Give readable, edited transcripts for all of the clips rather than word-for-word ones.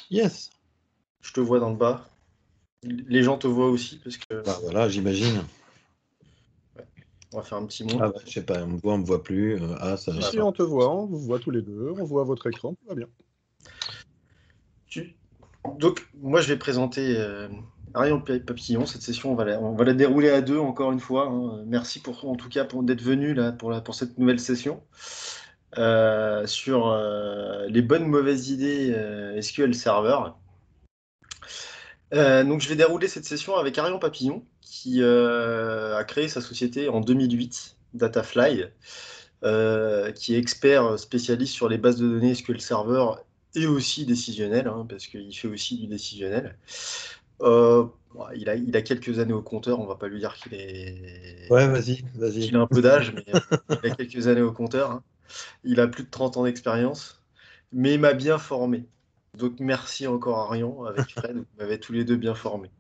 Yes. Je te vois dans le bas. Les gens te voient aussi parce que Bah voilà, j'imagine. on va faire un petit monde. Ah bah, je sais pas, on me voit plus. Ça va. Si, on te voit, on vous voit tous les deux, on voit votre écran, tout va bien. Donc, moi, je vais présenter Arion Papillon. Cette session, on va la dérouler à deux encore une fois, hein. Merci en tout cas d'être venu là pour cette nouvelle session sur les bonnes mauvaises idées SQL Server. Donc, je vais dérouler cette session avec Arion Papillon qui a créé sa société en 2008, Datafly, qui est expert spécialiste sur les bases de données SQL Server et aussi décisionnel, hein, parce qu'il fait aussi du décisionnel. Il a quelques années au compteur, on va pas lui dire qu'il Ouais, vas-y. qu'il a un peu d'âge, mais il a quelques années au compteur, hein. Il a plus de 30 ans d'expérience, mais il m'a bien formé. Donc merci encore Arion, avec Fred, vous m'avez tous les deux bien formé.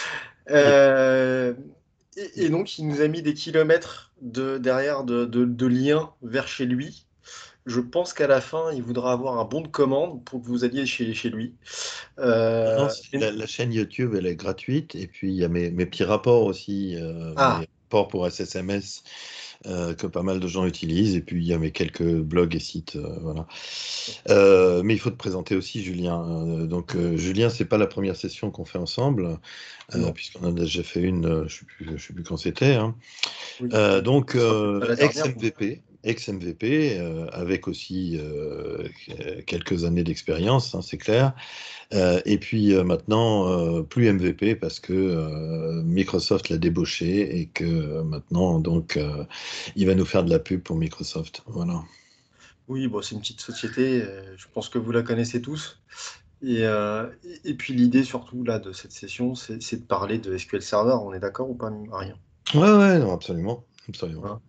Et donc il nous a mis des kilomètres derrière de liens vers chez lui. Je pense qu'à la fin, il voudra avoir un bon de commande pour que vous alliez chez lui. Non, Et- la chaîne YouTube, elle est gratuite. Et puis, il y a mes petits rapports aussi, Ah, mes rapports pour SSMS que pas mal de gens utilisent. Et puis, il y a mes quelques blogs et sites. Voilà. Mais il faut te présenter aussi, Julien. Julien, c'est pas la première session qu'on fait ensemble, non, puisqu'on en a déjà fait une, je sais plus quand c'était, hein. oui. Ce sera peut-être pas la dernière. Ex-MVP, avec aussi quelques années d'expérience, hein, c'est clair. Et puis maintenant, plus MVP parce que Microsoft l'a débauché et que maintenant, donc, il va nous faire de la pub pour Microsoft. Voilà. Oui, bon, c'est une petite société, je pense que vous la connaissez tous. Et puis l'idée surtout là de cette session, c'est de parler de SQL Server, on est d'accord ou pas, Arion? Ouais, non, absolument. Absolument. Hein.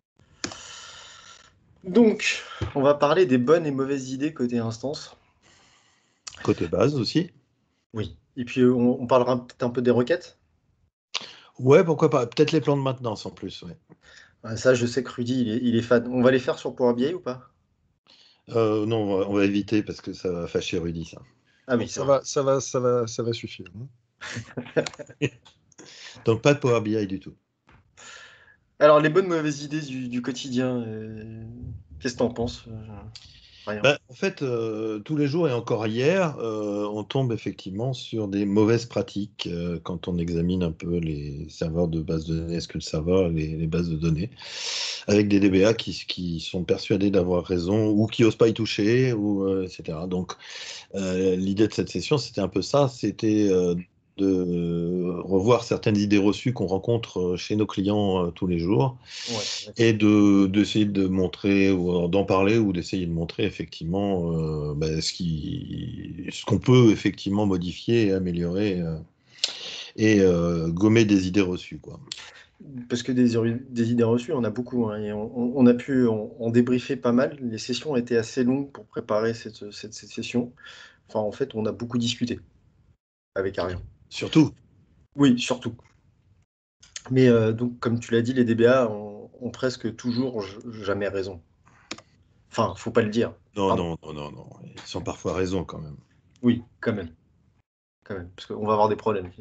Donc, on va parler des bonnes et mauvaises idées côté instance. Côté base aussi. Oui. Et puis on parlera peut-être un peu des requêtes. Ouais, pourquoi pas. Peut-être les plans de maintenance en plus. Ouais. Ah, ça, je sais que Rudy, il est fan. On va les faire sur Power BI ou pas? Non, on va éviter parce que ça va fâcher Rudy, ça. Ah Non, oui, c'est vrai. ça va suffire, hein. Donc pas de Power BI du tout. Alors, les bonnes mauvaises idées du quotidien, qu'est-ce que t'en penses? Rien. En fait, tous les jours et encore hier, on tombe effectivement sur des mauvaises pratiques quand on examine un peu les serveurs de base de données, SQL Server, les bases de données, avec des DBA qui sont persuadés d'avoir raison ou qui n'osent pas y toucher, etc. Donc, l'idée de cette session, c'était un peu ça, c'était de revoir certaines idées reçues qu'on rencontre chez nos clients tous les jours Ouais, et d'essayer de montrer ou d'en parler ou d'essayer de montrer effectivement ce qu'on peut effectivement modifier et améliorer et gommer des idées reçues, quoi. parce que des idées reçues, on a beaucoup, hein, et on a pu en débriefer pas mal. Les sessions ont été assez longues pour préparer cette session. Enfin, en fait, on a beaucoup discuté avec Ariane. Surtout. Oui, surtout. Mais donc, comme tu l'as dit, les DBA ont presque toujours jamais raison. Enfin, faut pas le dire. Non, Pardon. non, non, non, non. Ils sont parfois raison quand même. Oui, quand même. Quand même. Parce qu'on va avoir des problèmes.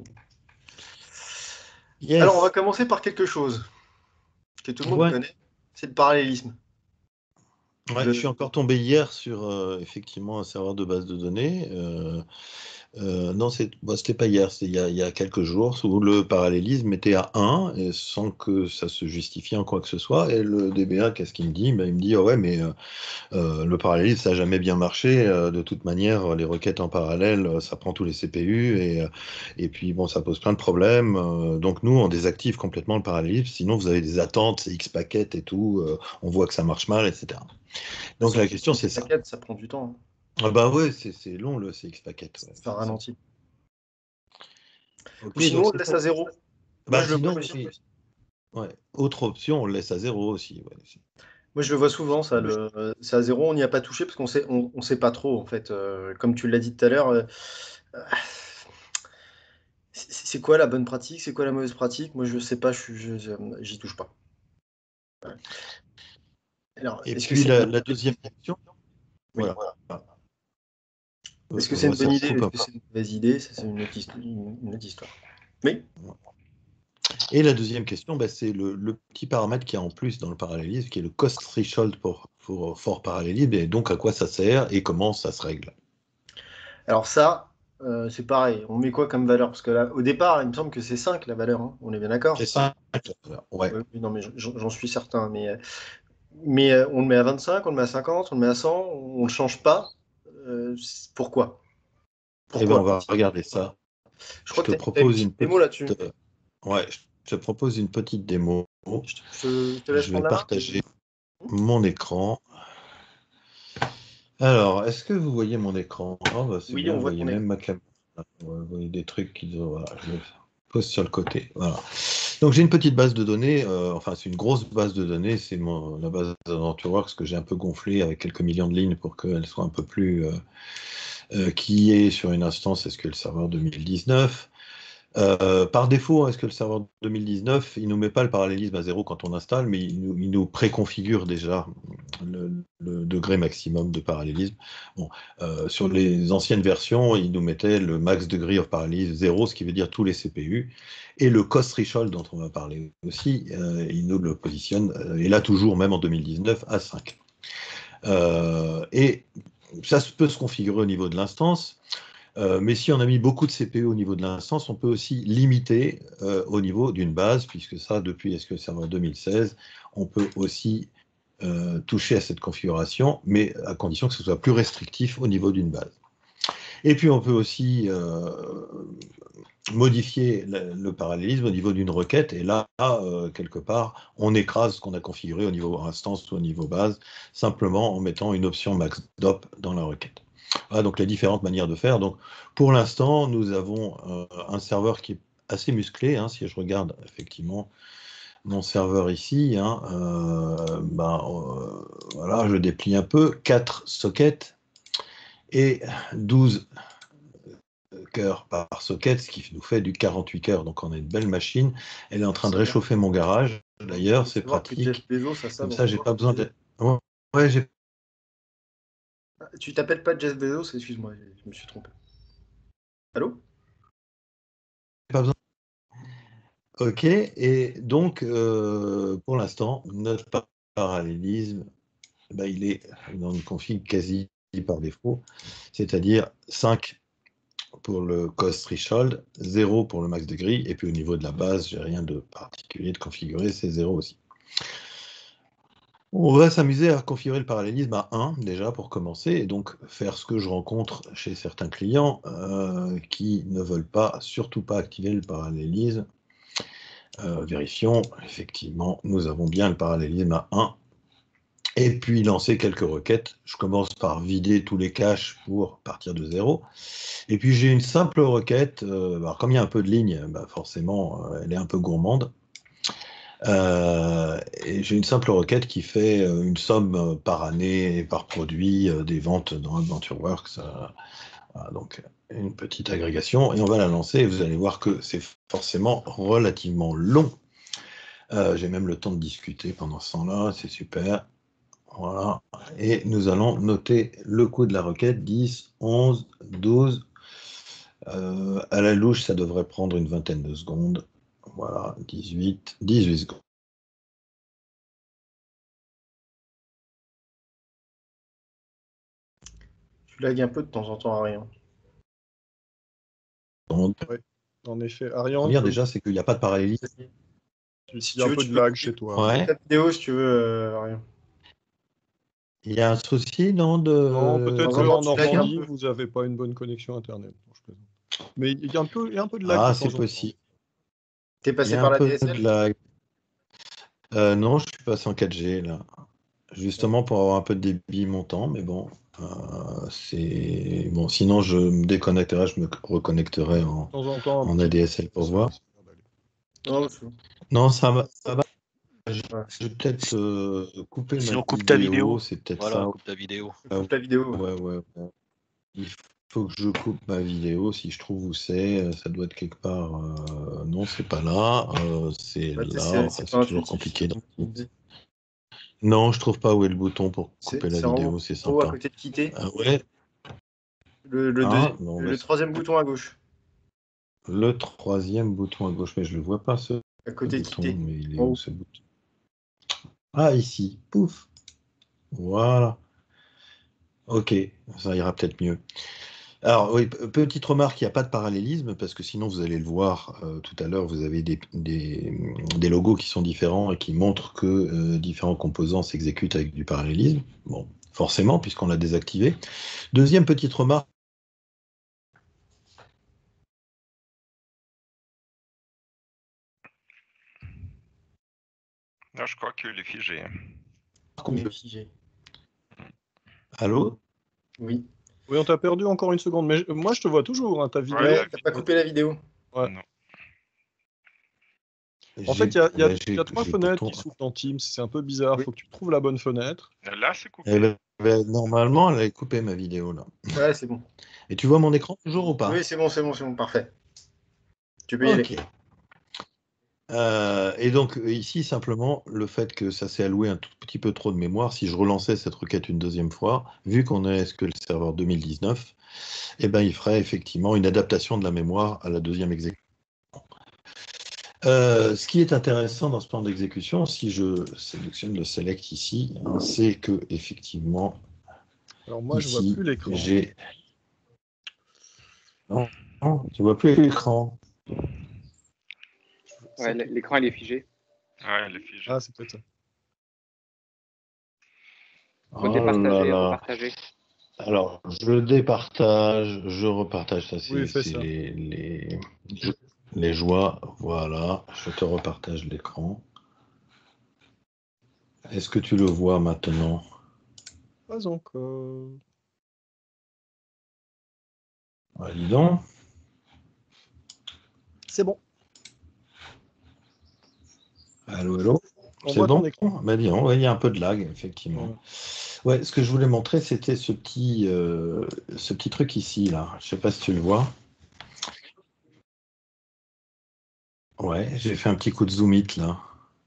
Alors, on va Yes. commencer par quelque chose que tout le monde Ouais. connaît, c'est le parallélisme. Ouais, je suis encore tombé hier sur effectivement un serveur de base de données. Non, c'était pas hier, c'était il y a quelques jours, où le parallélisme était à 1, et sans que ça se justifie en quoi que ce soit. Et le DBA, qu'est-ce qu'il me dit? Il me dit, ah ouais, mais le parallélisme, ça n'a jamais bien marché. De toute manière, les requêtes en parallèle, ça prend tous les CPU, et puis bon, ça pose plein de problèmes. Donc nous, on désactive complètement le parallélisme, sinon vous avez des attentes, c'est X paquets et tout, on voit que ça marche mal, etc. Donc la question, c'est ça. Paquets, ça prend du temps, hein. Ah bah ouais, c'est long le CX packet. Ouais, Ça ralentit. Ou ok, donc sinon, on le c'est laisse ça. à zéro. Moi, Bah je le vois sinon, aussi. oui. Ouais. Autre option, on le laisse à 0 aussi. Ouais. Moi, je le vois souvent, ça. C'est à zéro, on n'y a pas touché parce on sait pas trop, en fait. Comme tu l'as dit tout à l'heure, c'est quoi la bonne pratique? C'est quoi la mauvaise pratique? Moi, je sais pas, j'y touche pas. Ouais. Alors, Et est-ce que puis c'est. la deuxième question, Oui. voilà. Est-ce que c'est une ça bonne se idée? coupe Est-ce un que peu. c'est une mauvaise idée? Ça, c'est une autre histoire. Mais Et la deuxième question, bah, c'est le petit paramètre qu'il y a en plus dans le parallélisme, qui est le cost threshold for parallélisme, et donc à quoi ça sert et comment ça se règle. alors ça, c'est pareil. On met quoi comme valeur? Parce que là, au départ, il me semble que c'est 5 la valeur, hein. On est bien d'accord? C'est ça. Ouais. Oui, non, mais j'en suis certain. Mais on le met à 25, on le met à 50, on le met à 100, on le change pas. Pourquoi? Eh ben, on Pourquoi? va regarder ça. Je Je crois te que tu as une propose une petite démo petite, là-dessus. ouais, je te propose une petite démo. Je te laisse Je vais prendre la main. partager mon écran. Alors, est-ce que vous voyez mon écran? Oh, bah, c'est Oui, bien, on vous voit voyez ton écran. même ma caméra. Vous voyez des trucs qui... Voilà, je le pose sur le côté. Voilà. Donc, j'ai une petite base de données. Enfin, c'est une grosse base de données. C'est la base d'AdventureWorks que j'ai un peu gonflée avec quelques millions de lignes pour qu'elle soit un peu plus... qui est sur une instance SQL Server 2019. Par défaut, SQL Server 2019, il ne nous met pas le parallélisme à 0 quand on installe, mais il nous préconfigure déjà le degré maximum de parallélisme. Bon, sur les anciennes versions, il nous mettait le max degree of parallélisme 0, ce qui veut dire tous les CPU, et le cost threshold dont on va parler aussi, il nous le positionne, et là toujours, même en 2019, à 5. Et ça peut se configurer au niveau de l'instance. Mais si on a mis beaucoup de CPU au niveau de l'instance, on peut aussi limiter au niveau d'une base, puisque ça, depuis SQL Server 2016, on peut aussi toucher à cette configuration, mais à condition que ce soit plus restrictif au niveau d'une base. Et puis on peut aussi modifier le parallélisme au niveau d'une requête, et là, quelque part, on écrase ce qu'on a configuré au niveau instance ou au niveau base, simplement en mettant une option max-dop dans la requête. Voilà donc les différentes manières de faire. Donc, pour l'instant, nous avons un serveur qui est assez musclé. Hein, si je regarde effectivement mon serveur ici, hein, voilà, je déplie un peu, 4 sockets et 12 cœurs par socket, ce qui nous fait du 48 cœurs. Donc on a une belle machine. Elle est en train de C'est bien. réchauffer mon garage. D'ailleurs, Faut c'est savoir que Jeff pratique. Bezos a ça Comme dans ça, son j'ai pas besoin entreprise. de... Ouais, j'ai Ah, tu t'appelles pas Jeff Bezos? Excuse-moi, je me suis trompé. Allô? pas besoin. Ok, et donc, pour l'instant, notre parallélisme, ben, il est dans une config quasi par défaut, c'est-à-dire 5 pour le cost threshold, 0 pour le max degree, et puis au niveau de la base, j'ai rien de particulier de configuré, c'est 0 aussi. On va s'amuser à configurer le parallélisme à 1 déjà pour commencer, et donc faire ce que je rencontre chez certains clients qui ne veulent pas, surtout pas activer le parallélisme. Vérifions, effectivement, nous avons bien le parallélisme à 1. Et puis lancer quelques requêtes. Je commence par vider tous les caches pour partir de 0. Et puis j'ai une simple requête. Alors comme il y a un peu de lignes, bah forcément, elle est un peu gourmande. Et j'ai une simple requête qui fait une somme par année et par produit des ventes dans AdventureWorks. Voilà, donc une petite agrégation. Et on va la lancer et vous allez voir que c'est forcément relativement long. J'ai même le temps de discuter pendant ce temps-là, c'est super. Voilà. Et nous allons noter le coût de la requête, 10, 11, 12. À la louche, ça devrait prendre une vingtaine de secondes. Voilà, 18 secondes. Tu lagues un peu de temps en temps à rien. Ouais. En effet, La Ariane, première, déjà, c'est qu'il n'y a pas de parallélisme. il Si y a tu un veux, peu tu de peux lag couper, chez toi. couper Ouais. ta vidéo si tu veux, rien. Il y a un souci, non, Non, de peut-être temps en temps, qu'en tu lagues un Normandie, peu. vous n'avez pas une bonne connexion Internet. Non, je plaisante. Mais il y a un peu de lag de Ah, temps c'est en temps. possible. T'es Il y passé a par un la peu DSL? de lag. Non, je suis passé en 4G, là. Justement pour avoir un peu de débit montant, mais bon, c'est bon. Sinon, je me déconnecterai, je me reconnecterai De temps en temps, un en petit ADSL pour ça voir. risque d'aller. Non, c'est bon. Non, ça va. Je Ouais. je vais peut-être couper ma Sinon, coupe ta vidéo. c'est peut-être Voilà, ça. coupe ta vidéo. Coupe la vidéo. Ouais. Ouais. Il faut que je coupe ma vidéo, si je trouve où c'est. Ça doit être quelque part. Non, c'est pas là. C'est Bah, là. Enfin, c'est c'est pas toujours intuitif. compliqué. Non, je trouve pas où est le bouton pour couper la C'est en vidéo, c'est haut à sympa. côté de quitter. Ouais, Non, le troisième bouton à gauche, le troisième bouton à gauche, mais je le vois pas ce à côté de bouton, quitter. mais il est En où haut. ce bouton? Ah, ici, pouf, voilà. Ok, ça ira peut-être mieux. Alors, oui, petite remarque, il n'y a pas de parallélisme, parce que sinon, vous allez le voir tout à l'heure, vous avez des logos qui sont différents et qui montrent que différents composants s'exécutent avec du parallélisme. Bon, forcément, puisqu'on l'a désactivé. Deuxième petite remarque. Non, je crois qu'il est figé. Il est figé. Allô? Oui. Oui, on t'a perdu encore une seconde, mais moi je te vois toujours, hein, ta vidéo. Ouais, Ouais, t'as pas coupé la vidéo. Ouais. Non. En fait, il y a J'ai 3 j'ai fenêtres pourtant- qui s'ouvrent dans Teams, c'est un peu bizarre, il Oui. faut que tu trouves la bonne fenêtre. Là, c'est coupé. Eh ben, normalement, elle avait coupé ma vidéo là. Ouais, c'est bon. Et tu vois mon écran toujours ou pas? Oui, c'est bon, parfait. Tu peux y Ok. aller. Et donc ici, simplement, le fait que ça s'est alloué un tout petit peu trop de mémoire, si je relançais cette requête une deuxième fois, vu qu'on est SQL Server 2019, eh ben, il ferait effectivement une adaptation de la mémoire à la deuxième exécution. Ce qui est intéressant dans ce plan d'exécution, si je sélectionne le select ici, hein, c'est que effectivement, Alors moi, je vois ici, plus l'écran. j'ai... Non, tu vois plus l'écran. Ouais, l'écran, il est figé. Ouais, il est figé. Ah, c'est peut-être ça. Faut Oh là départager, là. repartager. Alors, je départage, je repartage. Ça, Oui, fais c'est ça. les joies. Voilà, je te repartage l'écran. Est-ce que tu le vois maintenant? Pas encore. Ah, dis donc. C'est bon. Allô, allô. On C'est voit ton bon? écran. Bah, dis donc, ouais, il y a un peu de lag, effectivement. Ouais, ce que je voulais montrer, c'était ce petit truc ici, là. Je sais pas si tu le vois. Ouais, j'ai fait un petit coup de zoom it, là.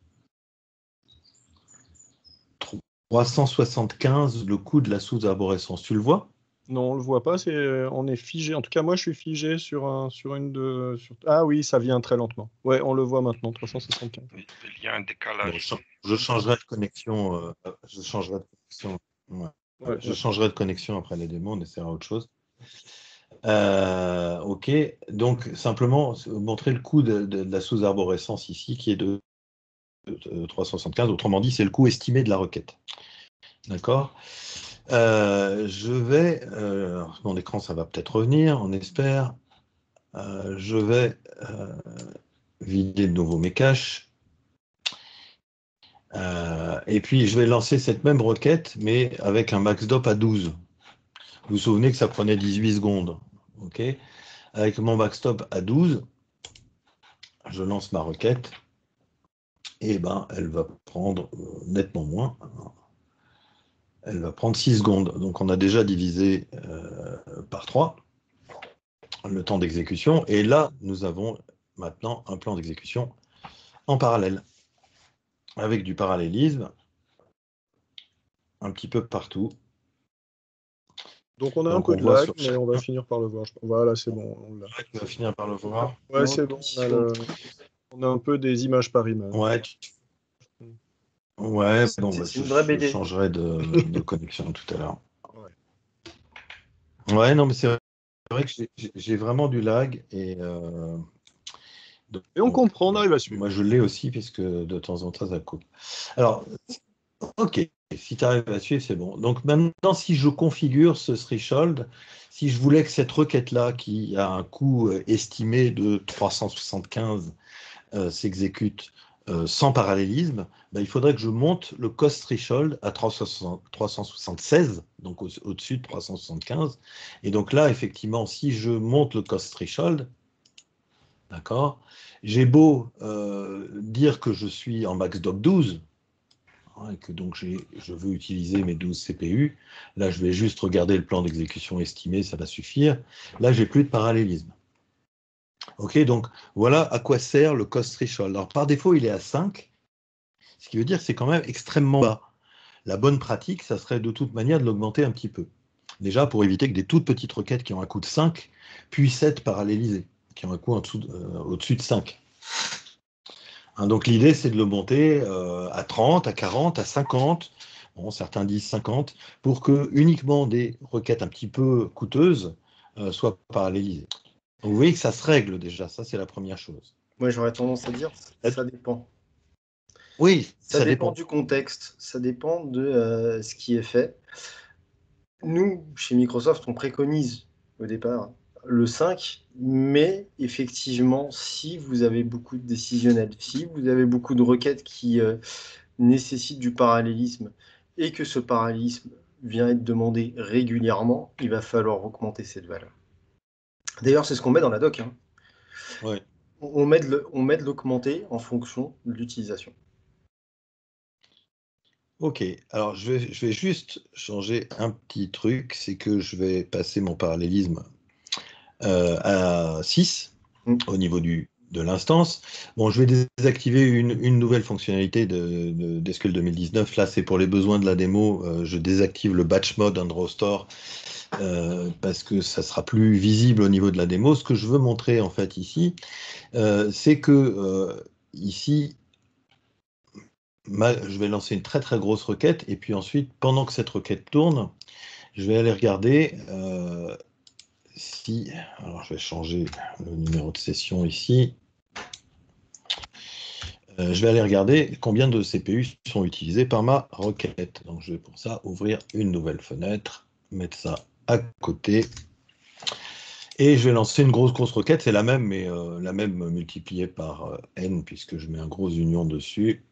375, le coût de la sous-arborescence. Tu le vois? Non, on le voit pas, on est figé. En tout cas, moi, je suis figé Ah oui, ça vient très lentement. Ouais, on le voit maintenant, 375. Il y a un Bon, décalage. je changerai de connexion. Je changerai de connexion. Ouais. Ouais, Je changerai de connexion après les démos, on essaiera autre chose. Ok, donc simplement montrer le coût de la sous-arborescence ici, qui est de 375. Autrement dit, c'est le coût estimé de la requête. D'accord. Je vais, mon écran, ça va peut-être revenir, on espère. Je vais vider de nouveau mes caches. Et puis, je vais lancer cette même requête, mais avec un max d'op à 12. Vous vous souvenez que ça prenait 18 secondes. Ok. Avec mon max stop à 12, je lance ma requête. Et ben, elle va prendre nettement moins. Elle va prendre 6 secondes. Donc, on a déjà divisé par 3 le temps d'exécution. Et là, nous avons maintenant un plan d'exécution en parallèle, avec du parallélisme un petit peu partout. Donc on a un Donc, peu on de voit lag, sur mais on va finir par le voir. Voilà, c'est bon. Tu vas finir par le voir. Ouais, c'est bon. On a un peu des images par image. Ouais, ouais, bon, bah, C'est une vraie je BD. changerai de connexion tout à l'heure. Ouais. Ouais, non, mais c'est vrai que j'ai vraiment du lag et Et on comprend, on arrive à suivre. moi je l'ai aussi puisque de temps en temps ça coupe. Alors, ok, si tu arrives à suivre, c'est bon. Donc maintenant, si je configure ce threshold, si je voulais que cette requête-là, qui a un coût estimé de 375, s'exécute sans parallélisme, il faudrait que je monte le cost threshold à 376, donc au-dessus de 375. Et donc là, effectivement, si je monte le cost threshold, d'accord, j'ai beau dire que je suis en max doc 12, et que donc je veux utiliser mes 12 CPU, là je vais juste regarder le plan d'exécution estimé, ça va suffire. Là, j'ai plus de parallélisme. Ok, donc voilà à quoi sert le cost threshold. Alors par défaut, il est à 5, ce qui veut dire que c'est quand même extrêmement bas. La bonne pratique, ça serait de toute manière de l'augmenter un petit peu. Déjà, pour éviter que des toutes petites requêtes qui ont un coût de 5 puissent être parallélisées, qui ont un coût au-dessus de 5. Hein, donc l'idée, c'est de le monter à 30, à 40, à 50, bon, certains disent 50, pour que uniquement des requêtes un petit peu coûteuses soient parallélisées. Donc vous voyez que ça se règle déjà, ça c'est la première chose. Moi, j'aurais tendance à dire, ça dépend. Oui, Ça dépend du contexte, ça dépend de ce qui est fait. Nous, chez Microsoft, on préconise au départ le 5, mais effectivement, si vous avez beaucoup de décisionnels, si vous avez beaucoup de requêtes qui nécessitent du parallélisme et que ce parallélisme vient être demandé régulièrement, il va falloir augmenter cette valeur. D'ailleurs, c'est ce qu'on met dans la doc. Hein. Ouais. On met de l'augmenter en fonction de l'utilisation. Ok, alors je vais juste changer un petit truc, c'est que je vais passer mon parallélisme à 6 au niveau de l'instance. Bon, je vais désactiver une nouvelle fonctionnalité d'SQL 2019. Là, c'est pour les besoins de la démo. Je désactive le batch mode Android Store parce que ça sera plus visible au niveau de la démo. Ce que je veux montrer en fait ici, c'est que ici, je vais lancer une très très grosse requête et puis ensuite, pendant que cette requête tourne, je vais aller regarder si... Alors, je vais changer le numéro de session ici. Je vais aller regarder combien de CPU sont utilisés par ma requête. Donc, je vais pour ça ouvrir une nouvelle fenêtre, mettre ça à côté. Et je vais lancer une grosse requête. C'est la même, mais la même multipliée par n, puisque je mets un gros union dessus.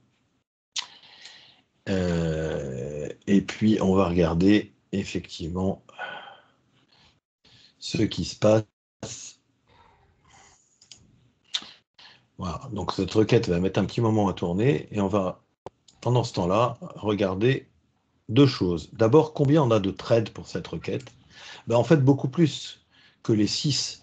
Et puis, on va regarder effectivement ce qui se passe. Voilà, donc cette requête va mettre un petit moment à tourner et on va, pendant ce temps-là, regarder deux choses. D'abord, combien on a de threads pour cette requête? Ben, en fait, beaucoup plus que les 6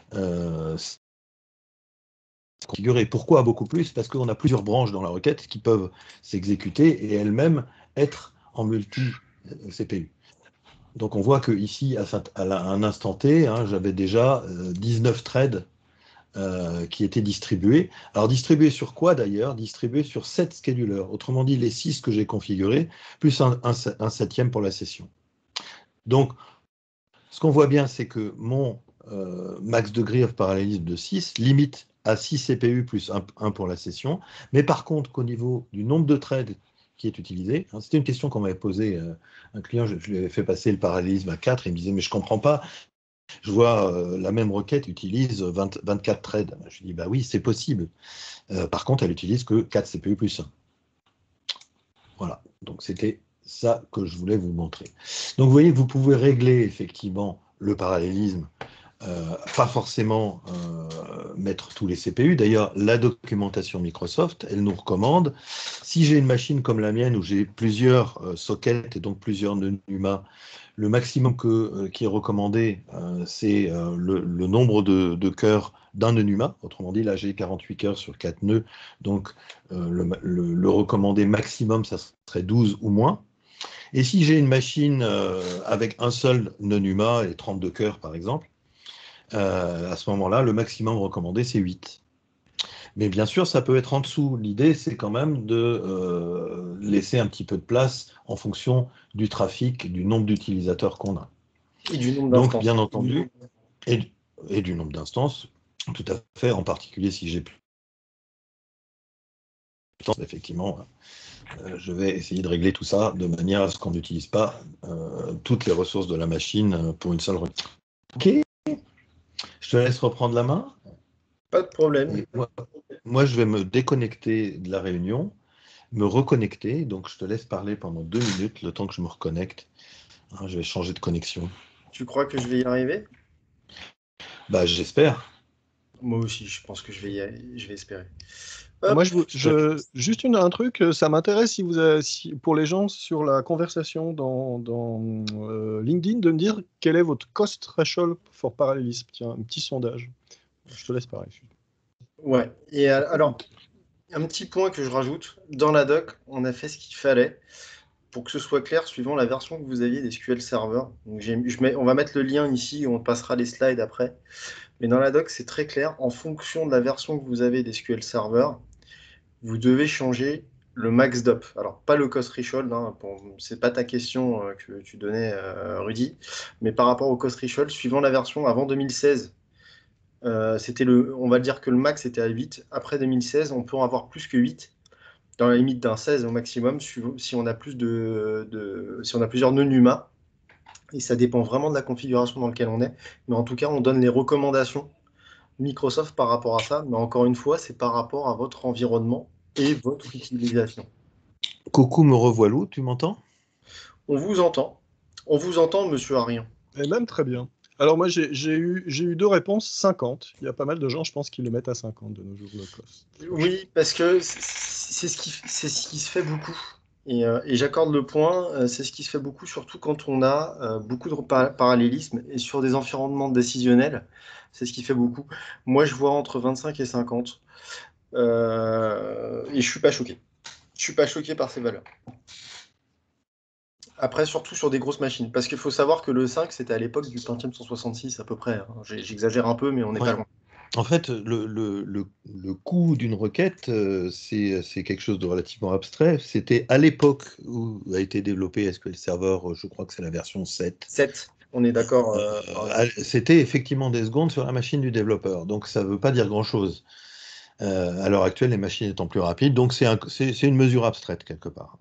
configurés. Pourquoi beaucoup plus? Parce qu'on a plusieurs branches dans la requête qui peuvent s'exécuter et elles-mêmes être en multi-CPU. Donc on voit que ici, à un instant T, hein, j'avais déjà 19 threads qui étaient distribués. Alors distribués sur quoi d'ailleurs? Distribués sur 7 schedulers. Autrement dit, les 6 que j'ai configurés, plus un septième pour la session. Donc, ce qu'on voit bien, c'est que mon max degree of parallélisme de 6 limite à 6 CPU plus 1 pour la session. Mais par contre, qu'au niveau du nombre de threads qui est utilisé, hein, c'était une question qu'on m'avait posée, un client, je lui avais fait passer le parallélisme à 4, il me disait, mais je ne comprends pas, je vois la même requête utilise 24 threads. Je lui dis, bah oui, c'est possible. Par contre, elle utilise que 4 CPU plus 1. Voilà, donc c'était ça que je voulais vous montrer. Donc vous voyez, vous pouvez régler effectivement le parallélisme, pas forcément mettre tous les CPU. D'ailleurs, la documentation Microsoft, elle nous recommande, si j'ai une machine comme la mienne où j'ai plusieurs sockets et donc plusieurs nœuds NUMA, le maximum qui est recommandé, c'est le nombre de cœurs d'un nœud NUMA. Autrement dit, là, j'ai 48 cœurs sur 4 nœuds. Donc, le recommandé maximum, ça serait 12 ou moins. Et si j'ai une machine avec un seul nœud NUMA et 32 cœurs, par exemple, à ce moment-là, le maximum recommandé, c'est 8. Mais bien sûr, ça peut être en dessous. L'idée, c'est quand même de laisser un petit peu de place en fonction du trafic, du nombre d'utilisateurs qu'on a. Et du nombre Donc, d'instances. bien entendu, et du nombre d'instances, tout à fait, en particulier si j'ai plus de temps, effectivement, je vais essayer de régler tout ça de manière à ce qu'on n'utilise pas toutes les ressources de la machine pour une seule requête. Ok, je te laisse reprendre la main. Pas de problème. Et moi, je vais me déconnecter de la réunion, me reconnecter. Donc, je te laisse parler pendant 2 minutes, le temps que je me reconnecte. Hein, je vais changer de connexion. Tu crois que je vais y arriver? Bah, j'espère. Moi aussi, je pense que je vais espérer. Moi, Hop. juste un truc, ça m'intéresse pour les gens sur la conversation dans LinkedIn de me dire quel est votre cost threshold for parallélisme. Tiens, un petit sondage. Je te laisse parler. Ouais. Et alors, un petit point que je rajoute, dans la doc, on a fait ce qu'il fallait. pour que ce soit clair, suivant la version que vous aviez d'SQL Server, donc on va mettre le lien ici, on passera les slides après. Mais dans la doc, c'est très clair. En fonction de la version que vous avez d'SQL Server, vous devez changer le max d'up. Alors, pas le cost threshold, hein, c'est pas ta question que tu donnais, Rudy, mais par rapport au cost threshold, suivant la version avant 2016, on va dire que le max était à 8. Après 2016, on peut en avoir plus que 8, dans la limite d'un 16 au maximum, si on a si on a plusieurs nœuds NUMA. Et ça dépend vraiment de la configuration dans laquelle on est. Mais en tout cas, on donne les recommandations Microsoft par rapport à ça. Mais encore une fois, c'est par rapport à votre environnement et votre utilisation. Coucou, me revoilà, tu m'entends? On vous entend. On vous entend, monsieur Arion. Et même très bien. Alors moi, j'ai eu 2 réponses, 50. Il y a pas mal de gens, je pense, qui le mettent à 50 de nos jours, le cost. Oui, parce que c'est ce qui se fait beaucoup. Et j'accorde le point, c'est ce qui se fait beaucoup, surtout quand on a beaucoup de parallélisme et sur des environnements décisionnels, c'est ce qui fait beaucoup. Moi, je vois entre 25 et 50. Et je suis pas choqué. Je suis pas choqué par ces valeurs. Après, surtout sur des grosses machines. Parce qu'il faut savoir que le 5, c'était à l'époque du Pentium 166 à peu près, hein. J'exagère un peu, mais on n'est pas loin. En fait, le coût d'une requête, c'est quelque chose de relativement abstrait. C'était à l'époque où a été développé SQL Server, je crois que c'est la version 7. 7, on est d'accord. C'était effectivement des secondes sur la machine du développeur. Donc ça ne veut pas dire grand-chose. À l'heure actuelle, les machines étant plus rapides. Donc c'est une mesure abstraite quelque part.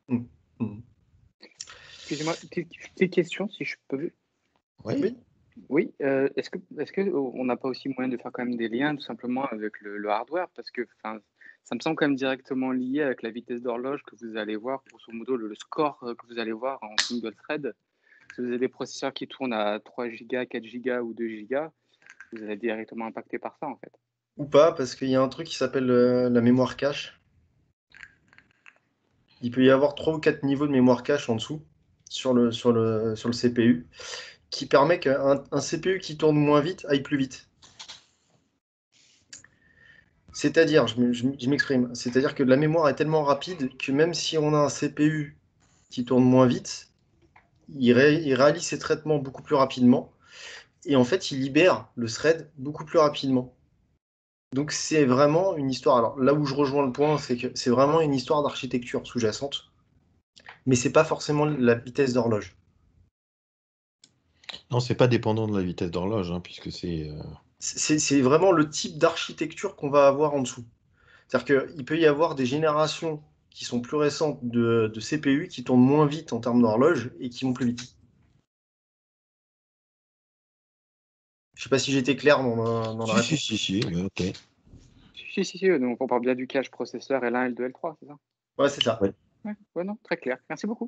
Excusez-moi, petite question, si je peux. Oui. Oui, est-ce que on n'a pas aussi moyen de faire quand même des liens tout simplement avec le hardware, parce que ça me semble quand même directement lié avec la vitesse d'horloge que vous allez voir, grosso modo le score que vous allez voir en single thread. Si vous avez des processeurs qui tournent à 3 Go, 4 Go ou 2 Go, vous allez directement impacté par ça en fait. Ou pas, parce qu'il y a un truc qui s'appelle la mémoire cache. Il peut y avoir 3 ou 4 niveaux de mémoire cache en dessous sur le CPU, qui permet qu'un CPU qui tourne moins vite aille plus vite. C'est-à-dire, je m'exprime, c'est-à-dire que la mémoire est tellement rapide que même si on a un CPU qui tourne moins vite, il réalise ses traitements beaucoup plus rapidement, et en fait, il libère le thread beaucoup plus rapidement. Donc c'est vraiment une histoire. Alors là où je rejoins le point, c'est que c'est vraiment une histoire d'architecture sous-jacente, mais c'est pas forcément la vitesse d'horloge. Non, c'est pas dépendant de la vitesse d'horloge, hein, puisque c'est. C'est vraiment le type d'architecture qu'on va avoir en dessous. C'est-à-dire qu'il peut y avoir des générations qui sont plus récentes de CPU qui tournent moins vite en termes d'horloge et qui vont plus vite. Je sais pas si j'étais clair dans la réponse. Si, ok. Si, donc on parle bien du cache processeur L1, L2, L3, c'est ça? Ouais, c'est ça. Ouais, non, très clair. Merci beaucoup.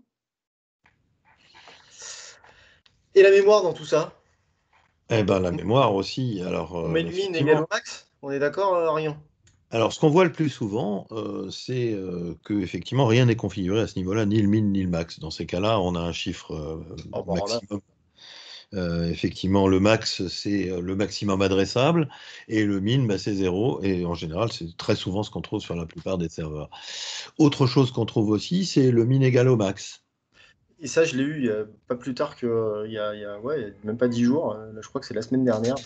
Et la mémoire dans tout ça? Eh ben, la mémoire aussi. Alors, on met le min égal au max? On est d'accord, Arion? Alors, ce qu'on voit le plus souvent, c'est que effectivement rien n'est configuré à ce niveau-là, ni le min ni le max. Dans ces cas-là, on a un chiffre maximum. Effectivement, le max, c'est le maximum adressable, et le min, c'est 0. Et en général, c'est très souvent ce qu'on trouve sur la plupart des serveurs. Autre chose qu'on trouve aussi, c'est le min égal au max. Et ça, je l'ai eu pas plus tard que il y a même pas 10 jours. Là, je crois que c'est la semaine dernière.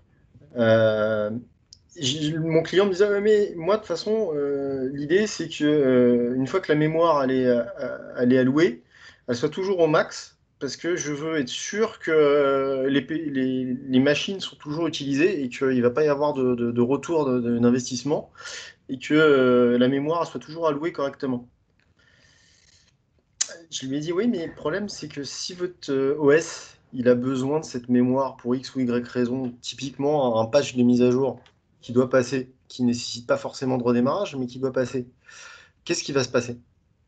Mon client me disait, mais moi, de toute façon, l'idée, c'est que une fois que la mémoire elle est allouée, elle soit toujours au max, parce que je veux être sûr que les machines sont toujours utilisées et qu'il ne va pas y avoir de retour d'investissement et que la mémoire soit toujours allouée correctement. Je lui ai dit, oui, mais le problème, c'est que si votre OS, il a besoin de cette mémoire pour X ou Y raison, typiquement un patch de mise à jour qui doit passer, qui ne nécessite pas forcément de redémarrage, mais qui doit passer, qu'est-ce qui va se passer?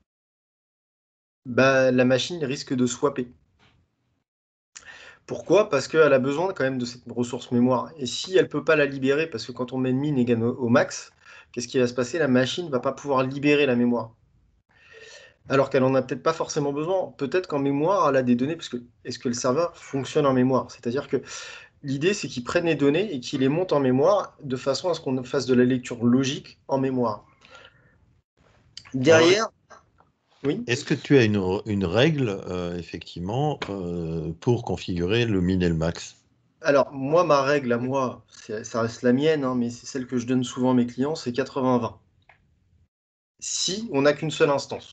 Bah, la machine risque de swapper. Pourquoi? Parce qu'elle a besoin quand même de cette ressource mémoire. Et si elle ne peut pas la libérer, parce que quand on met min égale au max, qu'est-ce qui va se passer? La machine ne va pas pouvoir libérer la mémoire. Alors qu'elle n'en a peut-être pas forcément besoin. Peut-être qu'en mémoire, elle a des données, parce que est-ce que le serveur fonctionne en mémoire? C'est-à-dire que l'idée, c'est qu'il prenne les données et qu'il les monte en mémoire de façon à ce qu'on fasse de la lecture logique en mémoire. Derrière, Oui. Est-ce que tu as une règle, effectivement, pour configurer le min et le max? Alors, moi, ma règle à moi, ça reste la mienne, hein, mais c'est celle que je donne souvent à mes clients, c'est 80-20. Si on n'a qu'une seule instance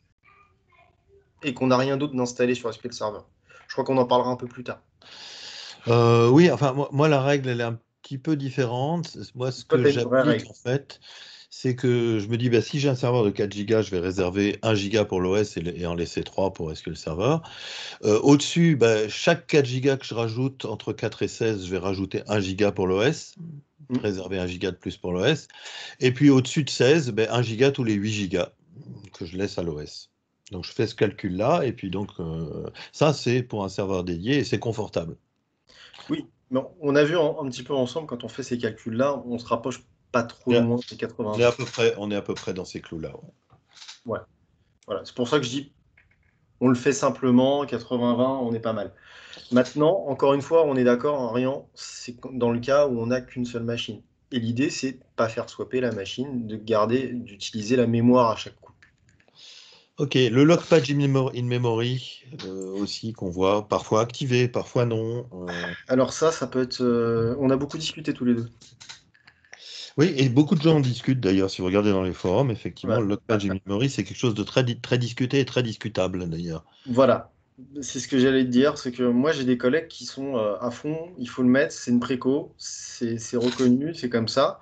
et qu'on n'a rien d'autre d'installé sur SQL Server. Je crois qu'on en parlera un peu plus tard. Oui, enfin, moi, la règle, elle est un petit peu différente. Moi, ce Toi, que tu as une vraie j'applique, règle. en fait, c'est que je me dis, bah, si j'ai un serveur de 4 gigas, je vais réserver 1 giga pour l'OS et en laisser 3 pour SQL Server. Au-dessus, bah, chaque 4 gigas que je rajoute, entre 4 et 16, je vais rajouter 1 giga pour l'OS, réserver 1 giga de plus pour l'OS. Et puis au-dessus de 16, bah, 1 giga tous les 8 gigas que je laisse à l'OS. Donc je fais ce calcul-là, et puis donc ça, c'est pour un serveur dédié et c'est confortable. Oui, mais on a vu un petit peu ensemble, quand on fait ces calculs-là, on se rapproche pas trop Yeah. loin des On 80. est à peu près dans ces clous-là. Ouais. Ouais, voilà. C'est pour ça que je dis, on le fait simplement, 80-20, on est pas mal. Maintenant, encore une fois, on est d'accord, en rien, c'est dans le cas où on n'a qu'une seule machine. Et l'idée, c'est de ne pas faire swapper la machine, de garder, d'utiliser la mémoire à chaque coup. Ok, le lock patch in memory aussi qu'on voit parfois activé, parfois non. Alors ça peut être... on a beaucoup discuté tous les deux. Oui, et beaucoup de gens en discutent d'ailleurs. Si vous regardez dans les forums, effectivement, Ouais. le lock patch in memory, c'est quelque chose de très discuté et très discutable d'ailleurs. Voilà, c'est ce que j'allais te dire, c'est que moi j'ai des collègues qui sont à fond, il faut le mettre, c'est une préco, c'est reconnu, c'est comme ça.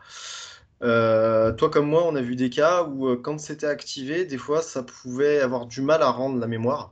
Toi comme moi, on a vu des cas où quand c'était activé, des fois ça pouvait avoir du mal à rendre la mémoire,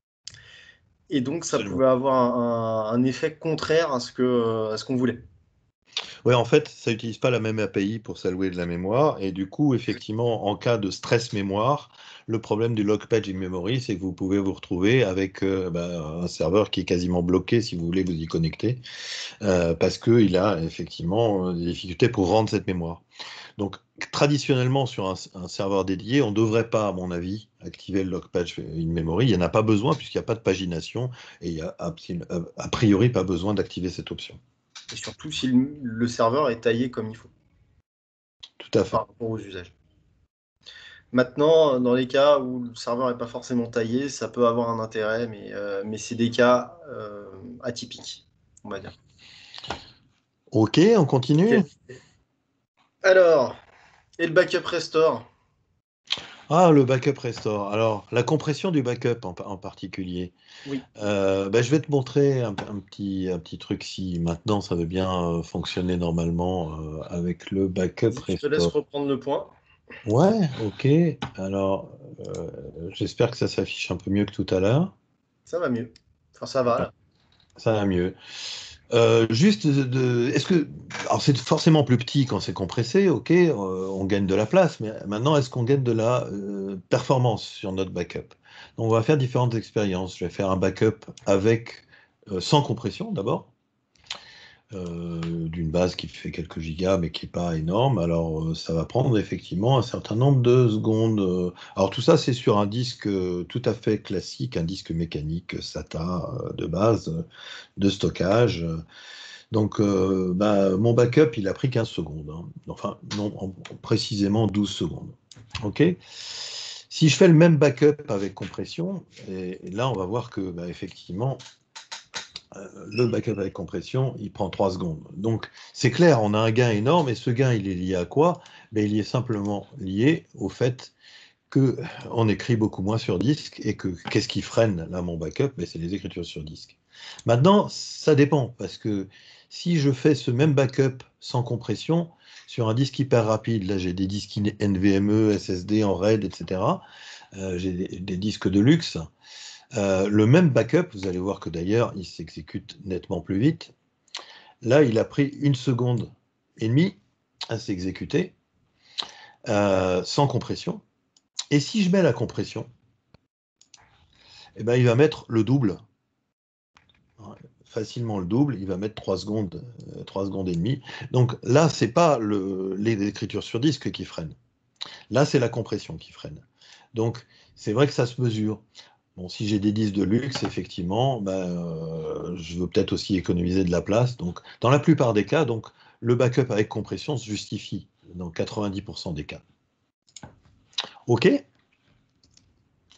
et donc ça Absolument. pouvait avoir un effet contraire à ce qu'on voulait. Oui, en fait, ça n'utilise pas la même API pour s'allouer de la mémoire. Et du coup, effectivement, en cas de stress mémoire, le problème du lock page in memory, c'est que vous pouvez vous retrouver avec un serveur qui est quasiment bloqué si vous voulez vous y connecter, parce qu'il a effectivement des difficultés pour rendre cette mémoire. Donc, traditionnellement, sur un serveur dédié, on ne devrait pas, à mon avis, activer le lock page in memory. Il n'y en a pas besoin puisqu'il n'y a pas de pagination et il n'y a a priori pas besoin d'activer cette option. Et surtout si le serveur est taillé comme il faut, Tout à fait. par rapport aux usages. Maintenant, dans les cas où le serveur n'est pas forcément taillé, ça peut avoir un intérêt, mais c'est des cas atypiques, on va dire. Ok, on continue. Ok. Alors, et le backup restore? Ah, le backup restore. Alors, la compression du backup en particulier. Oui. Je vais te montrer un petit truc si maintenant ça veut bien fonctionner normalement avec le backup Vas-y, je te laisse restore. reprendre le point. Ouais, ok. Alors, j'espère que ça s'affiche un peu mieux que tout à l'heure. Ça va mieux. Enfin, ça va, là. Ça va mieux. Juste est-ce que, alors c'est forcément plus petit quand c'est compressé, ok, on gagne de la place, mais maintenant est-ce qu'on gagne de la performance sur notre backup? Donc on va faire différentes expériences. Je vais faire un backup avec sans compression d'abord, d'une base qui fait quelques gigas mais qui n'est pas énorme. Alors ça va prendre effectivement un certain nombre de secondes. Alors tout ça c'est sur un disque tout à fait classique, un disque mécanique SATA de base de stockage. Donc, mon backup, il a pris 15 secondes. Hein. Enfin, non, précisément 12 secondes. OK? Si je fais le même backup avec compression, et là, on va voir que, effectivement, le backup avec compression, il prend 3 secondes. Donc, c'est clair, on a un gain énorme, et ce gain, il est lié à quoi? Il est simplement lié au fait qu'on écrit beaucoup moins sur disque, et que qu'est-ce qui freine là mon backup? C'est les écritures sur disque. Maintenant, ça dépend, parce que si je fais ce même backup sans compression sur un disque hyper rapide, là j'ai des disques NVMe, SSD en RAID, etc. J'ai des disques de luxe. Le même backup, vous allez voir que d'ailleurs, il s'exécute nettement plus vite. Là, il a pris 1,5 secondes à s'exécuter sans compression. Et si je mets la compression, il va mettre le double. Facilement le double, il va mettre 3 secondes, 3 secondes et demie. Donc là, c'est pas l'écriture sur disque qui freine. Là, c'est la compression qui freine. Donc, c'est vrai que ça se mesure. Bon, si j'ai des disques de luxe, effectivement, je veux peut-être aussi économiser de la place. Donc, dans la plupart des cas, donc, le backup avec compression se justifie dans 90% des cas. OK?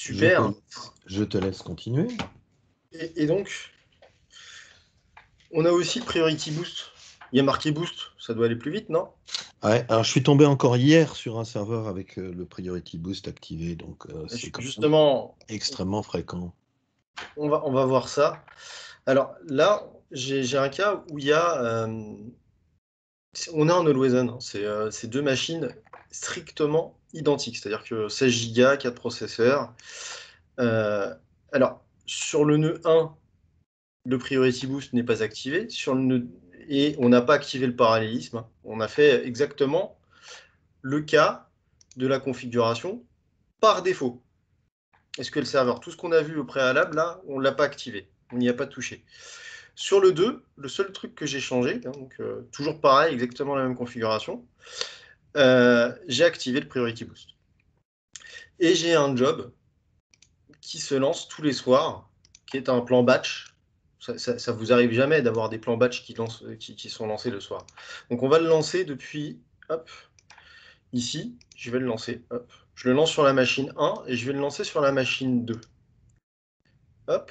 Super. Je te laisse continuer. Et donc, on a aussi le Priority Boost. Il y a marqué Boost, ça doit aller plus vite, non? Ouais, alors je suis tombé encore hier sur un serveur avec le Priority Boost activé, donc c'est quand même Justement, extrêmement fréquent. on va voir ça. Alors là, j'ai un cas où il y a... on est en Always On, hein. C'est deux machines strictement identiques, c'est-à-dire que 16 Go, 4 processeurs. Alors, sur le nœud 1, le Priority Boost n'est pas activé. Sur le nœud... Et on n'a pas activé le parallélisme. On a fait exactement le cas de la configuration par défaut. Est-ce que le serveur, tout ce qu'on a vu au préalable, là, on ne l'a pas activé. On n'y a pas touché. Sur le 2, le seul truc que j'ai changé, hein, donc, toujours pareil, exactement la même configuration, j'ai activé le Priority Boost. Et j'ai un job qui se lance tous les soirs, qui est un plan batch. Ça vous arrive jamais d'avoir des plans batch qui sont lancés le soir. Donc on va le lancer depuis, hop, ici, je vais le lancer, hop. Je le lance sur la machine 1 et je vais le lancer sur la machine 2. Hop.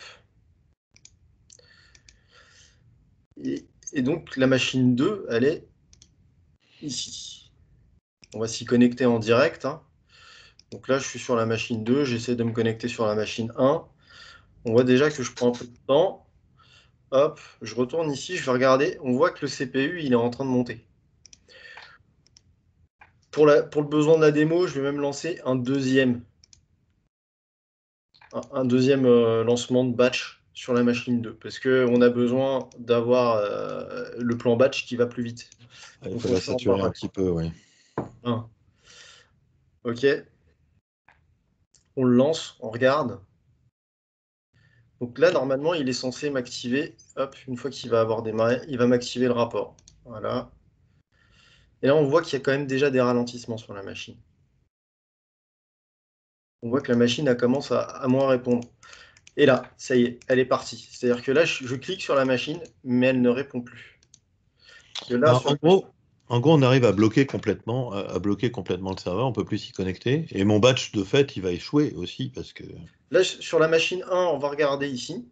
Et donc la machine 2, elle est ici. On va s'y connecter en direct, hein. Donc là, je suis sur la machine 2, j'essaie de me connecter sur la machine 1. On voit déjà que je prends un peu de temps. Hop, je retourne ici, je vais regarder. On voit que le CPU, il est en train de monter. Pour le besoin de la démo, je vais même lancer un deuxième lancement de batch sur la machine 2, parce qu'on a besoin d'avoir le plan batch qui va plus vite. Il faut la saturer un petit peu, oui. Ok. On le lance, on regarde. Donc là, normalement, il est censé m'activer. Hop, une fois qu'il va avoir démarré, il va m'activer le rapport. Voilà. Et là, on voit qu'il y a quand même déjà des ralentissements sur la machine. On voit que la machine commence à moins répondre. Et là, ça y est, elle est partie. C'est-à-dire que là, je clique sur la machine, mais elle ne répond plus. Là, en gros, on arrive à bloquer complètement le serveur, on ne peut plus s'y connecter. Et mon batch, de fait, il va échouer aussi, parce que... Là, sur la machine 1, on va regarder ici.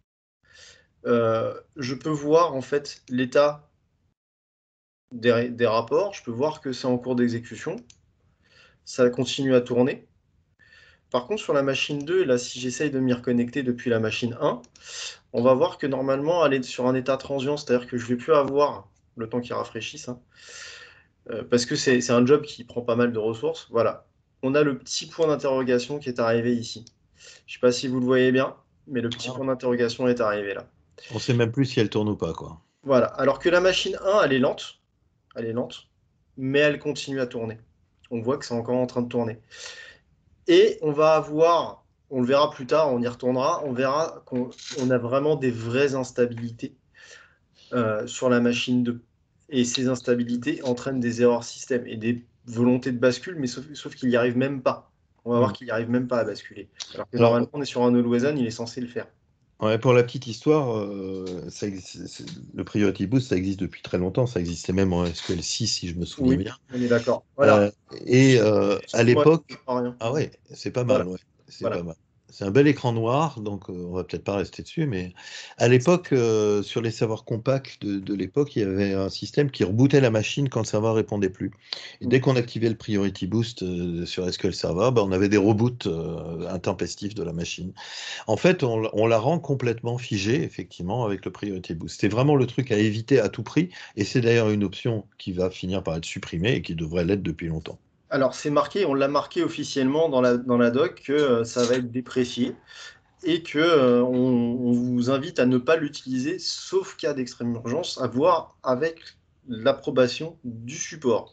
Je peux voir, en fait, l'état des rapports. Je peux voir que c'est en cours d'exécution. Ça continue à tourner. Par contre, sur la machine 2, là, si j'essaye de m'y reconnecter depuis la machine 1, on va voir que normalement, elle est sur un état transient, c'est-à-dire que je ne vais plus avoir le temps qui rafraîchisse, hein, parce que c'est un job qui prend pas mal de ressources. Voilà. On a le petit point d'interrogation qui est arrivé ici. Je ne sais pas si vous le voyez bien, mais le petit point d'interrogation est arrivé là. On ne sait même plus si elle tourne ou pas, quoi. Voilà. Alors que la machine 1, elle est lente, mais elle continue à tourner. On voit que c'est encore en train de tourner. Et on va avoir, on le verra plus tard, on y retournera, on verra qu'on a vraiment des vraies instabilités sur la machine 2. Et ces instabilités entraînent des erreurs système et des volontés de bascule, mais sauf qu'il n'y arrive même pas. On va voir qu'il n'y arrive même pas à basculer. Alors que normalement, on est sur un Always On, il est censé le faire. Ouais, pour la petite histoire, le Priority Boost, ça existe depuis très longtemps. Ça existait même en SQL 6, si je me souviens bien. On est d'accord. Voilà. À l'époque... Ah ouais, c'est pas mal. Voilà. Ouais, c'est pas mal. C'est un bel écran noir, donc on va peut-être pas rester dessus, mais à l'époque, sur les serveurs compacts de l'époque, il y avait un système qui rebootait la machine quand le serveur répondait plus. Et dès qu'on activait le Priority Boost sur SQL Server, on avait des reboots intempestifs de la machine. En fait, on la rend complètement figée, effectivement, avec le Priority Boost. C'est vraiment le truc à éviter à tout prix, et c'est d'ailleurs une option qui va finir par être supprimée et qui devrait l'être depuis longtemps. Alors, c'est marqué, on l'a marqué officiellement dans la doc que ça va être déprécié et que on vous invite à ne pas l'utiliser sauf cas d'extrême urgence, à voir avec l'approbation du support.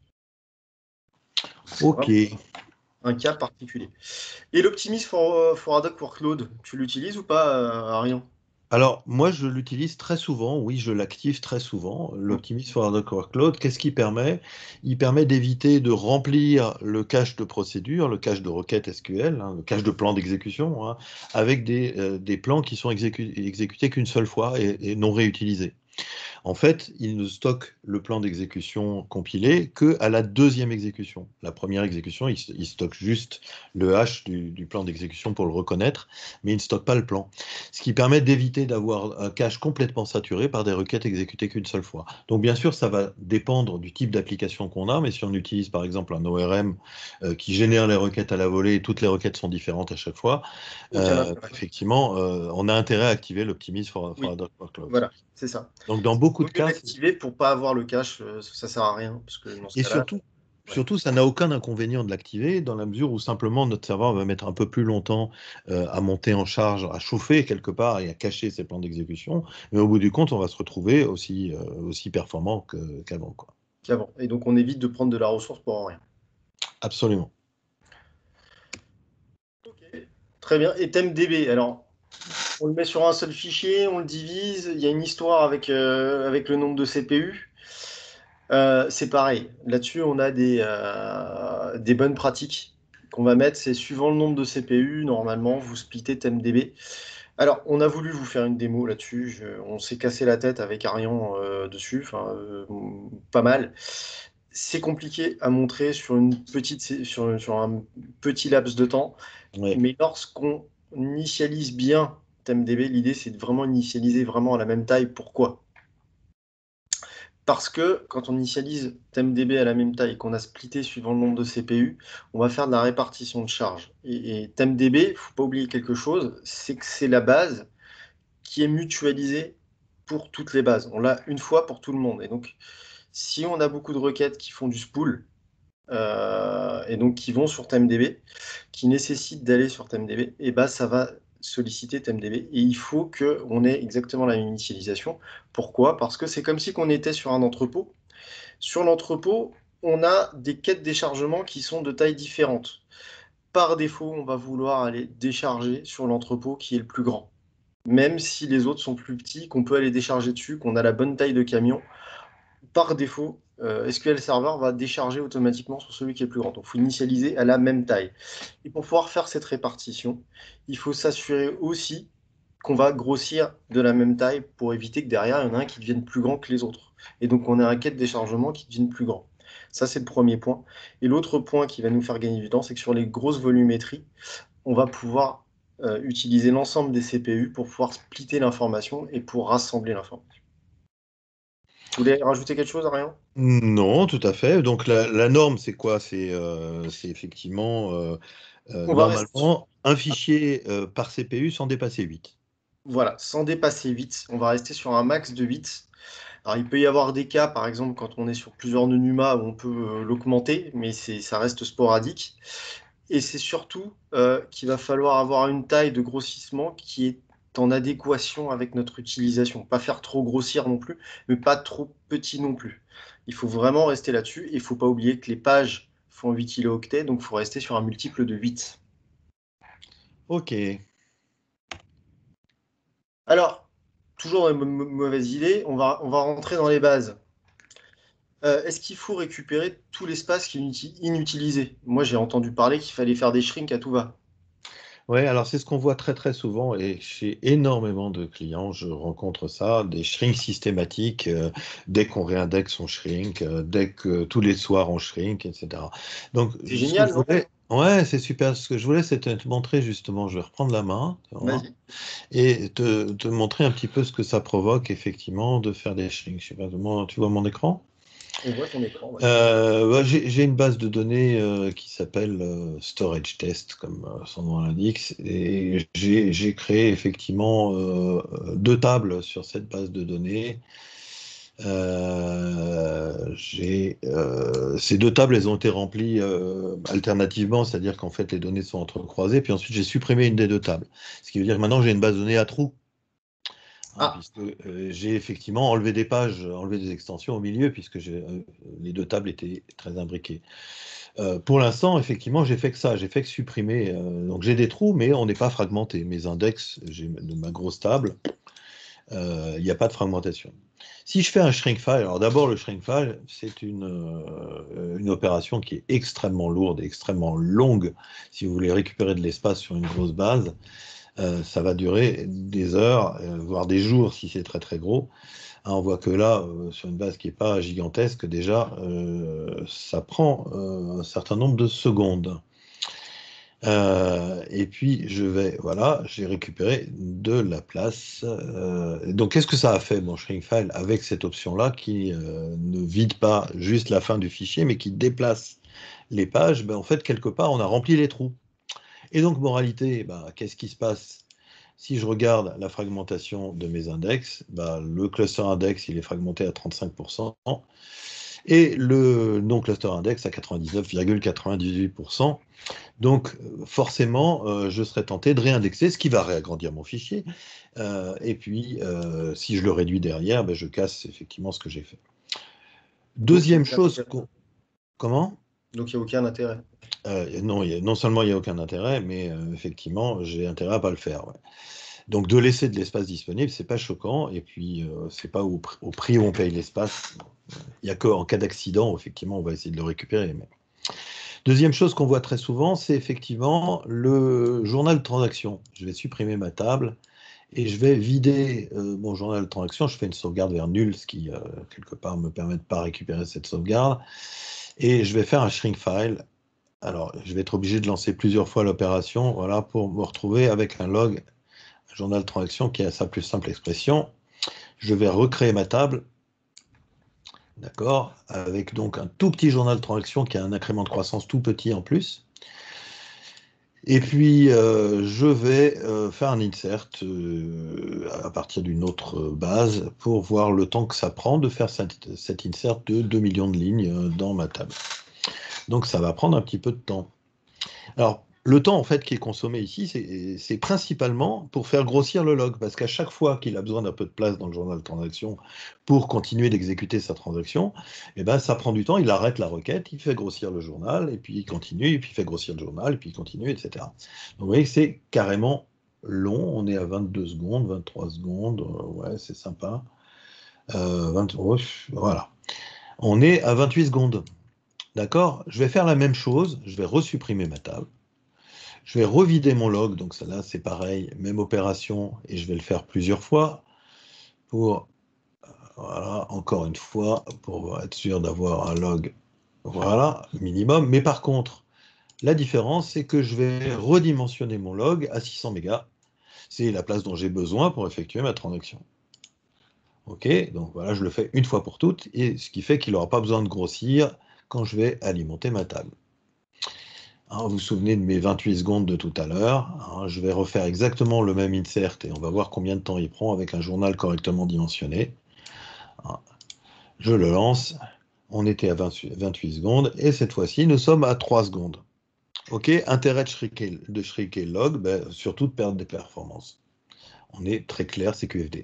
Ok. Un cas particulier. Et l'Optimise for ad hoc workload, tu l'utilises ou pas, Arion? Alors, moi, je l'utilise très souvent. Oui, je l'active très souvent. L'Optimise for ad hoc workload, qu'est-ce qu'il permet? Il permet d'éviter de remplir le cache de procédure, le cache de requête SQL, le cache de plan d'exécution, avec des plans qui sont exécutés qu'une seule fois et non réutilisés. En fait, il ne stocke le plan d'exécution compilé qu'à la deuxième exécution. La première exécution, il stocke juste le hash du plan d'exécution pour le reconnaître, mais il ne stocke pas le plan. Ce qui permet d'éviter d'avoir un cache complètement saturé par des requêtes exécutées qu'une seule fois. Donc bien sûr, ça va dépendre du type d'application qu'on a, mais si on utilise par exemple un ORM qui génère les requêtes à la volée et toutes les requêtes sont différentes à chaque fois, effectivement, on a intérêt à activer l'Optimize for Other Workloads. Voilà, c'est ça. Donc dans beaucoup de cas, l'activer pour pas avoir le cache, ça sert à rien parce que dans ce cas-là, surtout, ça n'a aucun inconvénient de l'activer dans la mesure où simplement notre serveur va mettre un peu plus longtemps à monter en charge, à chauffer quelque part et à cacher ses plans d'exécution, mais au bout du compte, on va se retrouver aussi performant qu'avant. Qu'avant. Et donc on évite de prendre de la ressource pour rien. Absolument. Ok, très bien. Et TempDB, alors on le met sur un seul fichier, on le divise, il y a une histoire avec le nombre de CPU. C'est pareil. Là-dessus, on a des bonnes pratiques qu'on va mettre. C'est suivant le nombre de CPU, normalement, vous splittez TempDB. Alors, on a voulu vous faire une démo là-dessus. On s'est cassé la tête avec Arian dessus, pas mal. C'est compliqué à montrer sur un petit laps de temps. Ouais. Mais lorsqu'on initialise bien TempDB, l'idée, c'est de vraiment initialiser vraiment à la même taille. Pourquoi ? Parce que quand on initialise TempDB à la même taille, qu'on a splitté suivant le nombre de CPU, on va faire de la répartition de charge. Et TempDB, il ne faut pas oublier quelque chose, c'est que c'est la base qui est mutualisée pour toutes les bases. On l'a une fois pour tout le monde. Et donc, si on a beaucoup de requêtes qui font du spool, et donc qui vont sur TempDB, qui nécessitent d'aller sur TempDB, et ben ça va solliciter TempDB. Et il faut qu'on ait exactement la même initialisation. Pourquoi ? Parce que c'est comme si on était sur un entrepôt. Sur l'entrepôt, on a des quêtes déchargement qui sont de tailles différentes. Par défaut, on va vouloir aller décharger sur l'entrepôt qui est le plus grand. Même si les autres sont plus petits, qu'on peut aller décharger dessus, qu'on a la bonne taille de camion, par défaut, SQL Server va décharger automatiquement sur celui qui est plus grand. Donc, il faut initialiser à la même taille. Et pour pouvoir faire cette répartition, il faut s'assurer aussi qu'on va grossir de la même taille pour éviter que derrière, il y en a un qui devienne plus grand que les autres. Et donc, on a un quai de déchargement qui devienne plus grand. Ça, c'est le premier point. Et l'autre point qui va nous faire gagner du temps, c'est que sur les grosses volumétries, on va pouvoir utiliser l'ensemble des CPU pour pouvoir splitter l'information et pour rassembler l'information. Tu voulais rajouter quelque chose, Arian ? Non, tout à fait. Donc la norme, c'est quoi ? C'est effectivement normalement un fichier par CPU sans dépasser 8. Voilà, sans dépasser 8. On va rester sur un max de 8. Alors, il peut y avoir des cas, par exemple, quand on est sur plusieurs nœuds NUMA, où on peut l'augmenter, mais ça reste sporadique. Et c'est surtout qu'il va falloir avoir une taille de grossissement qui est en adéquation avec notre utilisation. Pas faire trop grossir non plus, mais pas trop petit non plus. Il faut vraiment rester là-dessus. Et il ne faut pas oublier que les pages font 8 kilooctets, donc il faut rester sur un multiple de 8. Ok. Alors, toujours une mauvaise idée, on va rentrer dans les bases. Est-ce qu'il faut récupérer tout l'espace qui est inutilisé ? Moi, j'ai entendu parler qu'il fallait faire des shrinks à tout va. Ouais, alors c'est ce qu'on voit très très souvent et chez énormément de clients, je rencontre ça, des shrinks systématiques, dès qu'on réindexe on shrink, dès que tous les soirs on shrink, etc. Donc, c'est génial, non ? Ouais, c'est super. Ce que je voulais, c'était te montrer justement, je vais reprendre la main et te montrer un petit peu ce que ça provoque effectivement de faire des shrinks. Je sais pas, tu vois mon écran ? On voit ton écran. Ouais. J'ai une base de données qui s'appelle Storage Test, comme son nom l'indique, et j'ai créé effectivement 2 tables sur cette base de données. Ces 2 tables, elles ont été remplies alternativement, c'est-à-dire qu'en fait les données sont entrecroisées, puis ensuite j'ai supprimé une des 2 tables. Ce qui veut dire que maintenant j'ai une base de données à trous. Puisque j'ai effectivement enlevé des pages, enlevé des extensions au milieu, puisque les 2 tables étaient très imbriquées. Pour l'instant, effectivement, j'ai fait que ça, j'ai fait que supprimer. Donc j'ai des trous, mais on n'est pas fragmenté. Mes index, j'ai de ma grosse table, il n'y a pas de fragmentation. Si je fais un shrink file, alors d'abord le shrink file, c'est une opération qui est extrêmement lourde et extrêmement longue si vous voulez récupérer de l'espace sur une grosse base. ça va durer des heures, voire des jours si c'est très très gros. Hein, on voit que là, sur une base qui n'est pas gigantesque, déjà, ça prend un certain nombre de secondes. Et puis, voilà, j'ai récupéré de la place. Donc, qu'est-ce que ça a fait, mon Shrinkfile, avec cette option-là qui ne vide pas juste la fin du fichier, mais qui déplace les pages? En fait, quelque part, on a rempli les trous. Et donc, moralité, qu'est-ce qui se passe? Si je regarde la fragmentation de mes index, le cluster index, il est fragmenté à 35%, et le non-cluster index à 99,98%. Donc, forcément, je serais tenté de réindexer, ce qui va réagrandir mon fichier. Et puis, si je le réduis derrière, je casse effectivement ce que j'ai fait. Deuxième chose... Comment? Donc, il n'y a aucun intérêt. Non seulement il n'y a aucun intérêt, mais effectivement, j'ai intérêt à ne pas le faire. Ouais. Donc, de laisser de l'espace disponible, c'est pas choquant. Et puis, c'est pas au prix où on paye l'espace. Il n'y a qu'en cas d'accident, effectivement, on va essayer de le récupérer. Mais... Deuxième chose qu'on voit très souvent, c'est effectivement le journal de transaction. Je vais supprimer ma table et je vais vider mon journal de transaction. Je fais une sauvegarde vers nul, ce qui, quelque part, me permet de ne pas récupérer cette sauvegarde. Et je vais faire un Shrinkfile. Alors, je vais être obligé de lancer plusieurs fois l'opération, voilà, pour me retrouver avec un log, un journal de transaction qui a sa plus simple expression. Je vais recréer ma table, d'accord, avec donc un tout petit journal de transaction qui a un incrément de croissance tout petit en plus. Et puis, je vais faire un insert à partir d'une autre base pour voir le temps que ça prend de faire cet insert de 2 millions de lignes dans ma table. Donc, ça va prendre un petit peu de temps. Alors, le temps en fait qui est consommé ici, c'est principalement pour faire grossir le log, parce qu'à chaque fois qu'il a besoin d'un peu de place dans le journal de transaction pour continuer d'exécuter sa transaction, ça prend du temps, il arrête la requête, il fait grossir le journal, et puis il continue, et puis il fait grossir le journal, et puis il continue, etc. Donc vous voyez que c'est carrément long, on est à 22 secondes, 23 secondes, ouais, c'est sympa. Voilà. On est à 28 secondes. D'accord? Je vais faire la même chose, je vais resupprimer ma table. Je vais revider mon log, donc ça là c'est pareil, même opération, et je vais le faire plusieurs fois pour, voilà, encore une fois, pour être sûr d'avoir un log, voilà, minimum. Mais par contre, la différence, c'est que je vais redimensionner mon log à 600 mégas. C'est la place dont j'ai besoin pour effectuer ma transaction. Ok, donc voilà, je le fais une fois pour toutes, et ce qui fait qu'il n'aura pas besoin de grossir quand je vais alimenter ma table. Vous vous souvenez de mes 28 secondes de tout à l'heure. Je vais refaire exactement le même insert et on va voir combien de temps il prend avec un journal correctement dimensionné. Je le lance. On était à 28 secondes et cette fois-ci, nous sommes à 3 secondes. OK, intérêt de shrinker le log, surtout de perdre des performances. On est très clair, c'est QFD.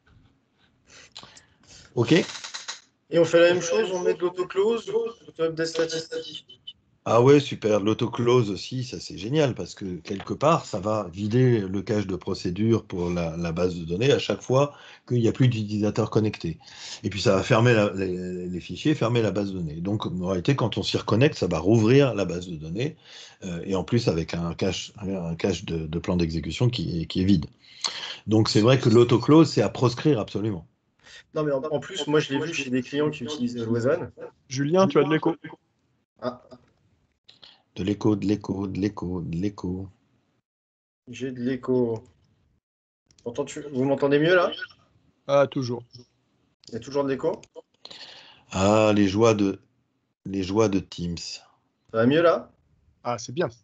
OK. Et on fait la même chose, on met de l'autoclose, l'auto-update statistique. Ah ouais, super. L'autoclose aussi, ça c'est génial parce que quelque part, ça va vider le cache de procédure pour la base de données à chaque fois qu'il n'y a plus d'utilisateurs connectés. Et puis ça va fermer les fichiers, fermer la base de données. Donc en réalité, quand on s'y reconnecte, ça va rouvrir la base de données et en plus avec un cache de plan d'exécution qui est vide. Donc c'est vrai que l'autoclose, c'est à proscrire absolument. Non mais en plus, moi je l'ai vu chez des clients qui utilisent Always. Julien, tu as de l'écho. Ah. De l'écho, de l'écho, de l'écho, de l'écho. J'ai de l'écho. Vous m'entendez mieux là? Ah, toujours. Il y a toujours de l'écho? Ah, les joies de Teams. Ça va mieux là? Ah, c'est bien.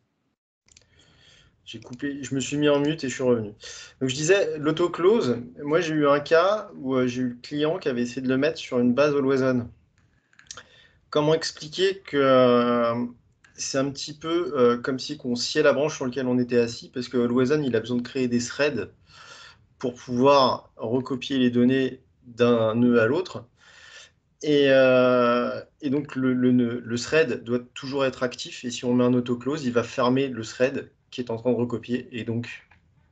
J'ai coupé, je me suis mis en mute et je suis revenu. Donc je disais, l'autoclose, moi j'ai eu un cas où j'ai eu le client qui avait essayé de le mettre sur une base Always On. Comment expliquer que c'est un petit peu comme si on sciait la branche sur laquelle on était assis, parce que Always On, il a besoin de créer des threads pour pouvoir recopier les données d'un nœud à l'autre. Et donc le thread doit toujours être actif, et si on met un autoclose, il va fermer le thread qui est en train de recopier, et donc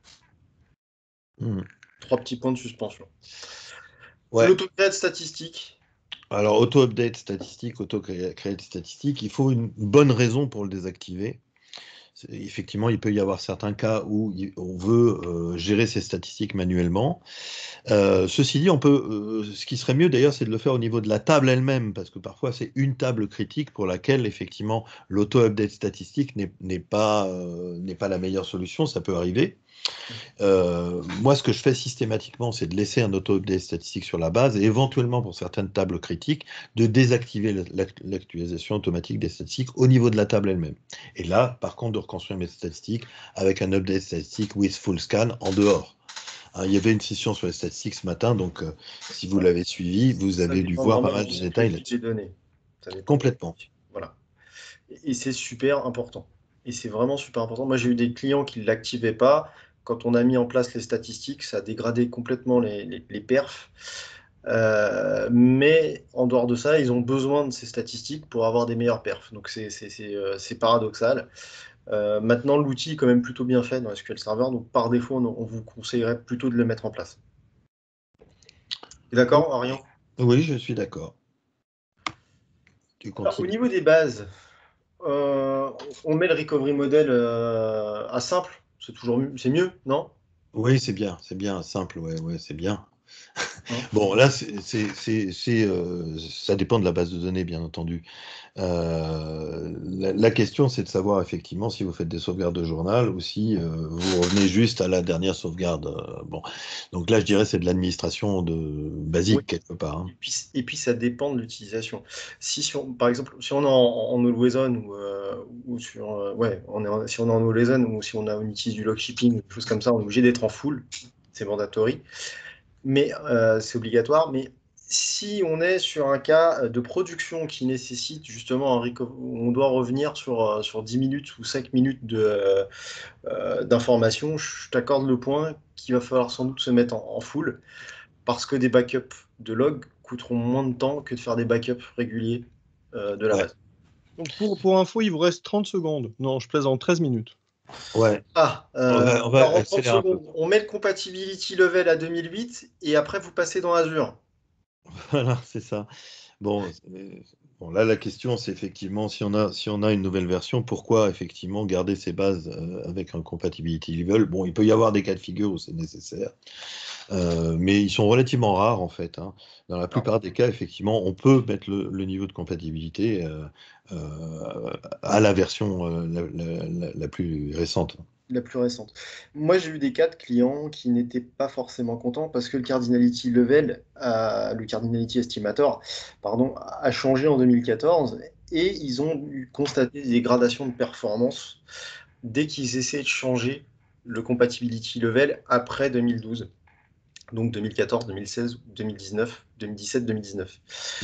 3 petits points de suspension. Ouais. L'auto-create statistique. Alors, auto-update statistique, auto-create statistique, il faut une bonne raison pour le désactiver. Effectivement, il peut y avoir certains cas où on veut gérer ces statistiques manuellement. Ceci dit, ce qui serait mieux d'ailleurs, c'est de le faire au niveau de la table elle-même, parce que parfois c'est une table critique pour laquelle effectivement l'auto-update statistique n'est pas la meilleure solution, ça peut arriver. Moi, ce que je fais systématiquement, c'est de laisser un auto-update statistique sur la base et éventuellement, pour certaines tables critiques, de désactiver l'actualisation automatique des statistiques au niveau de la table elle-même. Et là, par contre, de reconstruire mes statistiques avec un update statistique with full scan en dehors. Hein, il y avait une session sur les statistiques ce matin, donc si vous l'avez suivi, vous avez dû voir pas mal de détails là-dessus. Complètement. Voilà. Et c'est super important. Et c'est vraiment super important. Moi, j'ai eu des clients qui ne l'activaient pas. Quand on a mis en place les statistiques, ça a dégradé complètement les perfs. Mais en dehors de ça, ils ont besoin de ces statistiques pour avoir des meilleurs perfs. Donc, c'est paradoxal. Maintenant, l'outil est quand même plutôt bien fait dans SQL Server. Donc, par défaut, on vous conseillerait plutôt de le mettre en place. D'accord, Arian? Oui, je suis d'accord. Au niveau des bases, on met le recovery model à simple, c'est mieux, non? Oui, c'est bien, simple, ouais, c'est bien. Bon, là, ça dépend de la base de données, bien entendu. La question, c'est de savoir effectivement si vous faites des sauvegardes de journal ou si vous revenez juste à la dernière sauvegarde. Bon, donc là, je dirais c'est de l'administration basique quelque part. Hein. Et puis, ça dépend de l'utilisation. Par exemple, si on est en always on ou sur, si on est en always on ou si on utilise du log shipping, des choses comme ça, on est obligé d'être en full. C'est mandatory. Mais c'est obligatoire. Mais si on est sur un cas de production qui nécessite justement on doit revenir sur 10 minutes ou 5 minutes d'information, je t'accorde le point qu'il va falloir sans doute se mettre en full parce que des backups de log coûteront moins de temps que de faire des backups réguliers de la base. Donc pour info, il vous reste 30 secondes. Non, je plaisante, 13 minutes. Ouais. On va en 30 secondes, on met le compatibility level à 2008 et après vous passez dans Azure. Voilà, c'est ça. Bon, là, la question, c'est effectivement, si on a une nouvelle version, pourquoi effectivement garder ces bases avec un compatibility level? Bon, il peut y avoir des cas de figure où c'est nécessaire, mais ils sont relativement rares en fait. Hein. Dans la plupart des cas, effectivement, on peut mettre le niveau de compatibilité à la version la plus récente. La plus récente. Moi, j'ai eu des cas de clients qui n'étaient pas forcément contents parce que le Cardinality Level, le Cardinality Estimator, pardon, a changé en 2014 et ils ont constaté des dégradations de performance dès qu'ils essaient de changer le Compatibility Level après 2012. Donc 2014, 2016, 2019, 2017, 2019.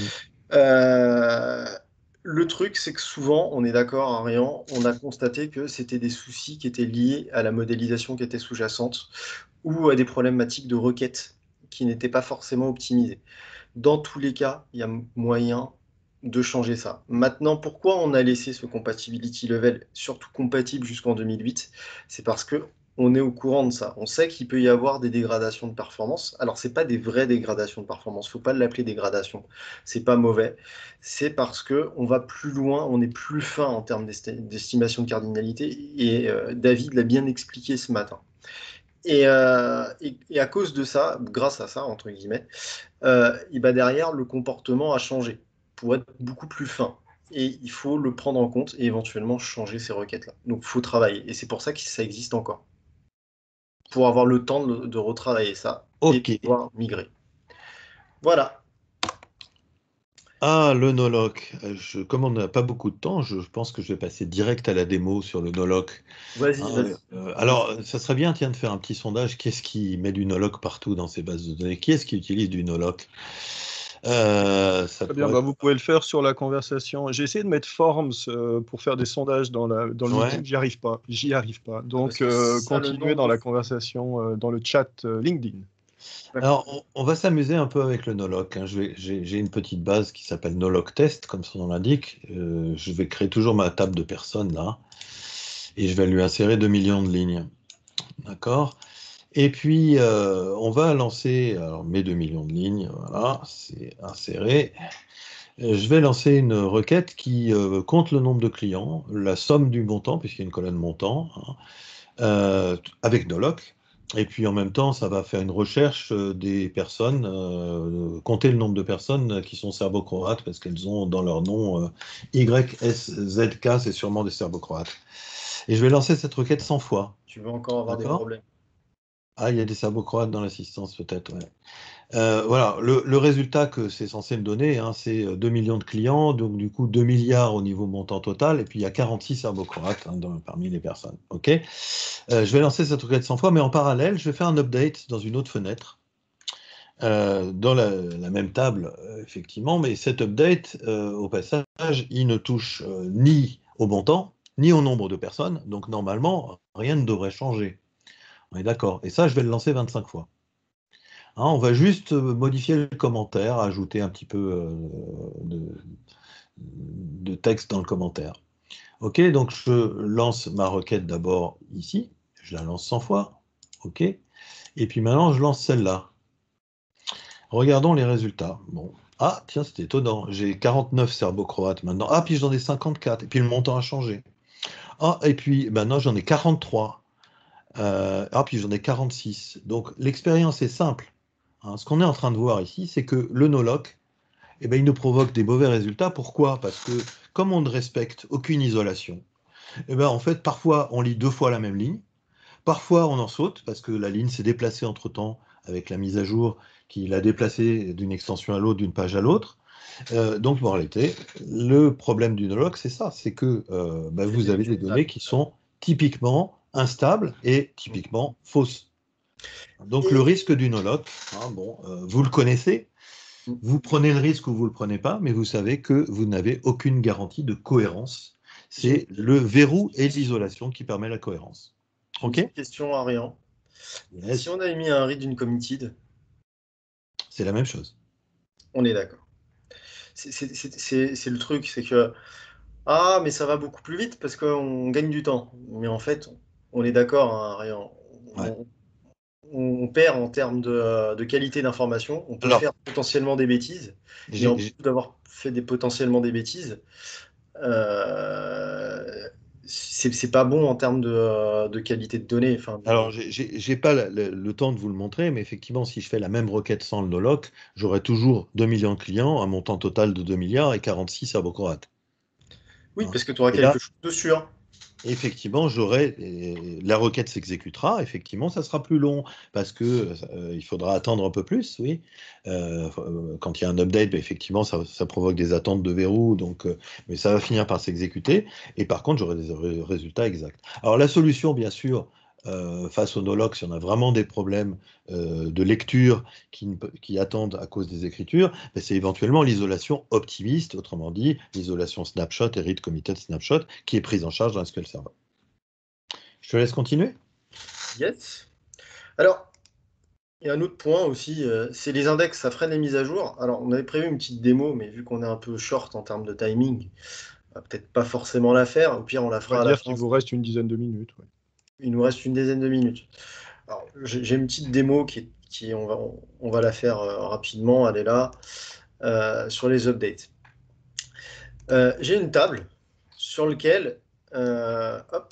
Le truc, c'est que souvent, on est d'accord, Arian, on a constaté que c'était des soucis qui étaient liés à la modélisation qui était sous-jacente ou à des problématiques de requêtes qui n'étaient pas forcément optimisées. Dans tous les cas, il y a moyen de changer ça. Maintenant, pourquoi on a laissé ce compatibility level surtout compatible jusqu'en 2008? C'est parce que on est au courant de ça. On sait qu'il peut y avoir des dégradations de performance. Alors, c'est pas des vraies dégradations de performance. Faut pas l'appeler dégradation. C'est pas mauvais. C'est parce que on va plus loin, on est plus fin en termes d'estimation de cardinalité. Et David l'a bien expliqué ce matin. Et à cause de ça, grâce à ça, entre guillemets, et ben derrière, le comportement a changé pour être beaucoup plus fin. Et il faut le prendre en compte et éventuellement changer ces requêtes-là. Donc, il faut travailler. Et c'est pour ça que ça existe encore. Pour avoir le temps de retravailler ça et pouvoir migrer. Voilà. Ah, le noloc. Comme on n'a pas beaucoup de temps, je pense que je vais passer direct à la démo sur le noloc. Vas-y. Alors, ça serait bien, tiens, de faire un petit sondage. Qui est-ce qui met du noloc partout dans ses bases de données? Qui est-ce qui utilise du noloc? Très bien, vous pouvez le faire sur la conversation. J'ai essayé de mettre Forms pour faire des sondages dans le meeting, j'y arrive pas. Donc, continuez dans la conversation, dans le chat LinkedIn. Alors, on va s'amuser un peu avec le noloc. Hein. J'ai une petite base qui s'appelle noloc test, comme son nom l'indique. Je vais créer toujours ma table de personnes là, et je vais lui insérer 2 millions de lignes. D'accord? Et puis, on va lancer mes 2 millions de lignes. Voilà, c'est inséré. Je vais lancer une requête qui compte le nombre de clients, la somme du montant, puisqu'il y a une colonne montant, hein, avec Noloc. Et puis en même temps, ça va faire une recherche des personnes, compter le nombre de personnes qui sont serbo-croates, parce qu'elles ont dans leur nom YSZK, c'est sûrement des serbo-croates. Et je vais lancer cette requête 100 fois. Tu vas encore avoir des D'accord. problèmes. Ah, il y a des serbo-croates dans l'assistance, peut-être, ouais. Voilà, le résultat que c'est censé me donner, hein, c'est 2 millions de clients, donc du coup 2 milliards au niveau montant total, et puis il y a 46 serbo-croates hein, parmi les personnes. Ok. Je vais lancer cette requête 100 fois, mais en parallèle, je vais faire un update dans une autre fenêtre, dans la même table, effectivement, mais cet update, au passage, il ne touche ni au montant, ni au nombre de personnes, donc normalement, rien ne devrait changer. On est d'accord. Et ça, je vais le lancer 25 fois. Hein, on va juste modifier le commentaire, ajouter un petit peu de texte dans le commentaire. Ok, donc je lance ma requête d'abord ici, je la lance 100 fois, ok, et puis maintenant je lance celle-là. Regardons les résultats. Bon, ah tiens, c'était étonnant, j'ai 49 serbo-croates maintenant, ah puis j'en ai 54, et puis le montant a changé. Ah, et puis maintenant j'en ai 43, ah puis j'en ai 46. Donc l'expérience est simple. Hein, ce qu'on est en train de voir ici, c'est que le Noloc, eh ben, il nous provoque des mauvais résultats. Pourquoi? Parce que comme on ne respecte aucune isolation, eh ben, en fait, parfois on lit 2 fois la même ligne, parfois on en saute parce que la ligne s'est déplacée entre-temps avec la mise à jour qui l'a déplacée d'une extension à l'autre, d'une page à l'autre. Donc, en réalité, le problème du Noloc, c'est ça, c'est que ben, vous avez des données qui sont typiquement instables et typiquement fausses. Donc, le risque du Noloc, hein, bon, vous le connaissez, vous prenez le risque ou vous ne le prenez pas, mais vous savez que vous n'avez aucune garantie de cohérence. C'est le verrou et l'isolation qui permet la cohérence. Ok. Une question, Arian. Yes. Si on avait mis un read d'une committed, c'est la même chose. On est d'accord. C'est le truc, c'est que ah, mais ça va beaucoup plus vite parce qu'on gagne du temps. Mais en fait, on est d'accord, hein, Arian. Ouais. On perd en termes de qualité d'information. On peut Alors, faire potentiellement des bêtises. Et en plus d'avoir fait potentiellement des bêtises, c'est pas bon en termes de qualité de données. Enfin, alors, j'ai pas le temps de vous le montrer, mais effectivement, si je fais la même requête sans le Noloc, j'aurai toujours 2 millions de clients, un montant total de 2 milliards et 46 serbo-croates. oui, Hein. parce que tu auras Et là, quelque chose de sûr. effectivement, la requête s'exécutera, effectivement, ça sera plus long, parce que il faudra attendre un peu plus, oui. Quand il y a un update, ben, effectivement, ça provoque des attentes de verrou, donc, mais ça va finir par s'exécuter, et par contre, j'aurai des résultats exacts. Alors, la solution, bien sûr, face au Noloc, si on a vraiment des problèmes de lecture qui attendent à cause des écritures, ben, c'est éventuellement l'isolation optimiste, autrement dit, l'isolation snapshot et read committed snapshot, qui est prise en charge dans SQL Server. Je te laisse continuer. Yes. Alors, il y a un autre point aussi, c'est les index, ça freine les mises à jour. Alors, on avait prévu une petite démo, mais vu qu'on est un peu short en termes de timing, on va peut-être pas forcément la faire. Au pire, on la On fera va à la dire fin. qu'il vous reste une dizaine de minutes. Ouais. Il nous reste une dizaine de minutes. Alors, j'ai une petite démo on va la faire rapidement. Elle est là, sur les updates. J'ai une table sur laquelle, hop,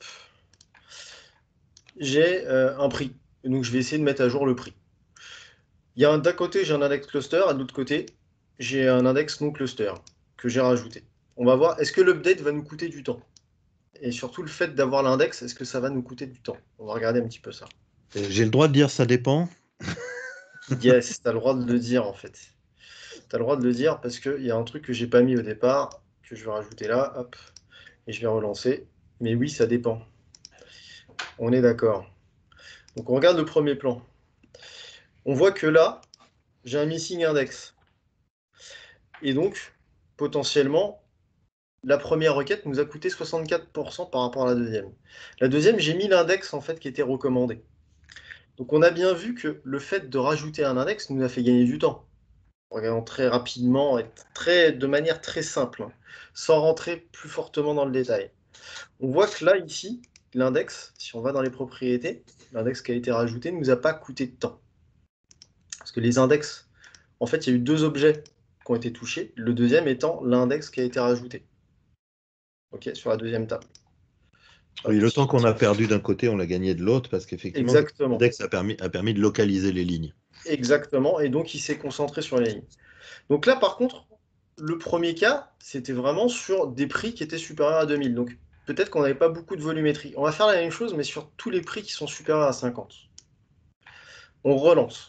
j'ai un prix. Et donc, je vais essayer de mettre à jour le prix. D'un côté, j'ai un index cluster, et de l'autre côté, j'ai un index non cluster que j'ai rajouté. On va voir, est-ce que l'update va nous coûter du temps? Et surtout, le fait d'avoir l'index, est-ce que ça va nous coûter du temps? On va regarder un petit peu ça. J'ai le droit de dire ça dépend. Yes, tu as le droit de le dire en fait. Tu as le droit de le dire parce qu'il y a un truc que j'ai pas mis au départ, que je vais rajouter là, hop, et je vais relancer. Mais oui, ça dépend. On est d'accord. Donc on regarde le premier plan. On voit que là, j'ai un missing index. Et donc, potentiellement, la première requête nous a coûté 64% par rapport à la deuxième. La deuxième, j'ai mis l'index en fait qui était recommandé. Donc on a bien vu que le fait de rajouter un index nous a fait gagner du temps. Regardons très rapidement et de manière très simple, hein, sans rentrer plus fortement dans le détail. On voit que là, ici, l'index, si on va dans les propriétés, l'index qui a été rajouté ne nous a pas coûté de temps. Parce que les index, en fait, il y a eu 2 objets qui ont été touchés, le deuxième étant l'index qui a été rajouté. OK, sur la deuxième table. Oui, le temps qu'on a perdu d'un côté, on l'a gagné de l'autre, parce qu'effectivement, Exactement. l'index a permis de localiser les lignes. Exactement, et donc il s'est concentré sur les lignes. Donc là, par contre, le premier cas, c'était vraiment sur des prix qui étaient supérieurs à 2000. Donc peut-être qu'on n'avait pas beaucoup de volumétrie. On va faire la même chose, mais sur tous les prix qui sont supérieurs à 50. On relance.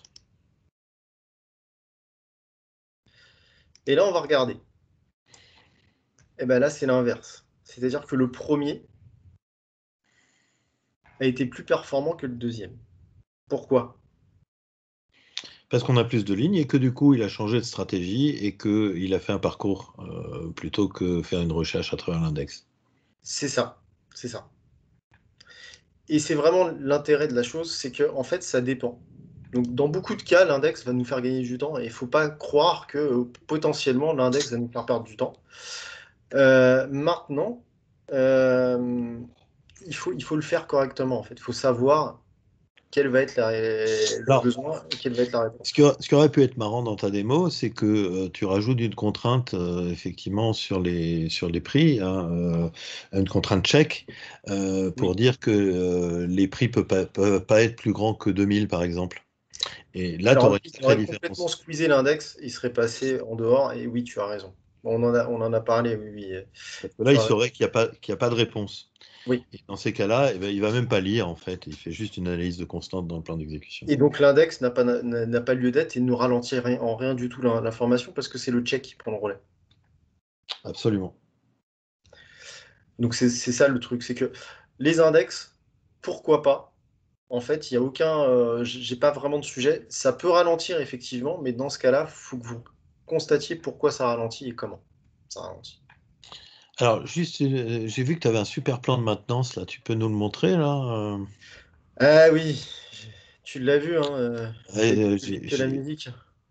Et là, on va regarder. Et bien là, c'est l'inverse. C'est-à-dire que le premier a été plus performant que le deuxième. Pourquoi? Parce qu'on a plus de lignes et que du coup, il a changé de stratégie et qu'il a fait un parcours plutôt que faire une recherche à travers l'index. C'est ça. C'est ça. Et c'est vraiment l'intérêt de la chose, c'est que en fait, ça dépend. Donc, dans beaucoup de cas, l'index va nous faire gagner du temps et il ne faut pas croire que potentiellement l'index va nous faire perdre du temps. Maintenant, il faut le faire correctement. En fait, il faut savoir quel va être le Alors, besoin et quelle va être la réponse. ce qui aurait pu être marrant dans ta démo, c'est que tu rajoutes une contrainte effectivement sur les prix, hein, une contrainte check, pour Oui. dire que les prix peuvent pas être plus grands que 2000 par exemple. Et là, tu Alors, aurais une il sacrée aurait complètement différence. squeezé l'index, il serait passé en dehors, et oui, tu as raison. On en a parlé, oui, oui. Parce que là, Tu il as raison. saurait qu'il y a pas de réponse. Oui. Et dans ces cas-là, eh ben, il va même pas lire en fait. Il fait juste une analyse de constante dans le plan d'exécution. Et donc l'index n'a pas lieu d'être et ne ralentit en rien du tout l'information parce que c'est le check qui prend le relais. Absolument. Donc c'est ça le truc, c'est que les index, pourquoi pas? En fait, il n'y a aucun, j'ai pas vraiment de sujet. Ça peut ralentir effectivement, mais dans ce cas-là, il faut que vous constatiez pourquoi ça ralentit et comment ça ralentit. Alors, juste, j'ai vu que tu avais un super plan de maintenance là. Tu peux nous le montrer là? Ah oui, tu l'as vu, hein, Ouais, plus vite que la musique.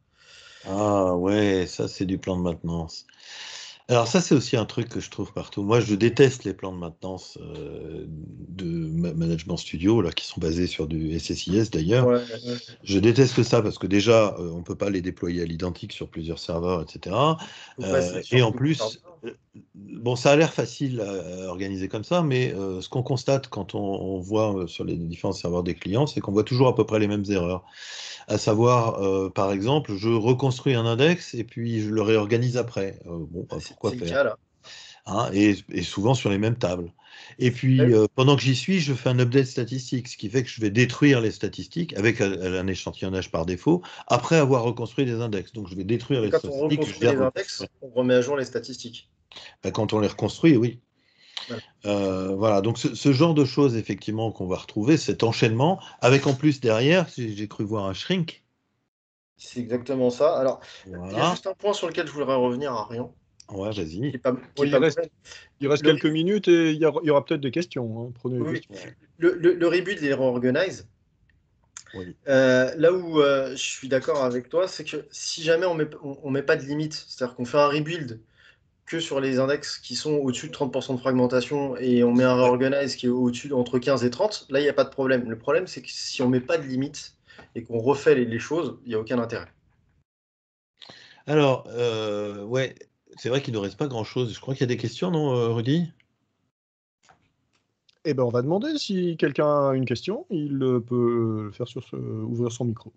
Ah ouais, ça c'est du plan de maintenance. Alors ça c'est aussi un truc que je trouve partout. Moi je déteste les plans de maintenance de Management Studio là qui sont basés sur du SSIS d'ailleurs. Ouais, ouais. Je déteste ça parce que déjà on peut pas les déployer à l'identique sur plusieurs serveurs, etc. Faut passer Et sur en tous les plus, serveurs. bon ça a l'air facile à organiser comme ça, mais ce qu'on constate quand on voit sur les différents serveurs des clients, c'est qu'on voit toujours à peu près les mêmes erreurs. À savoir, par exemple, je reconstruis un index et puis je le réorganise après. Bon, bah, pourquoi C'est le faire? cas là. Hein, et souvent sur les mêmes tables. Et puis, Ouais. pendant que j'y suis, je fais un update statistique, ce qui fait que je vais détruire les statistiques avec un échantillonnage par défaut, après avoir reconstruit des index. Donc, je vais détruire Et les quand on statistiques que je reconstruit viens les de reconstruire. index, on remet à jour les statistiques. Ben, quand on les reconstruit, oui. Voilà. Voilà, donc ce genre de choses, effectivement, qu'on va retrouver, cet enchaînement, avec en plus derrière, j'ai cru voir un shrink. C'est exactement ça. Alors, il y a Voilà. juste un point sur lequel je voudrais revenir, Arian, Ouais, qui vas-y. est pas, qui Bon, est pas mauvais. il reste Le, quelques minutes et il y aura peut-être des questions, hein. Prenez les oui, questions. le rebuild et le reorganize, Oui. là où je suis d'accord avec toi, c'est que si jamais on met pas de limite, c'est-à-dire qu'on fait un rebuild que sur les index qui sont au-dessus de 30% de fragmentation et on met un Ouais. reorganize qui est au-dessus entre 15 et 30, là, il n'y a pas de problème. Le problème, c'est que si on met pas de limite et qu'on refait les choses, il n'y a aucun intérêt. Alors, ouais, c'est vrai qu'il ne reste pas grand-chose. Je crois qu'il y a des questions, non, Rudy? Eh ben, on va demander si quelqu'un a une question, il peut le faire ouvrir son micro.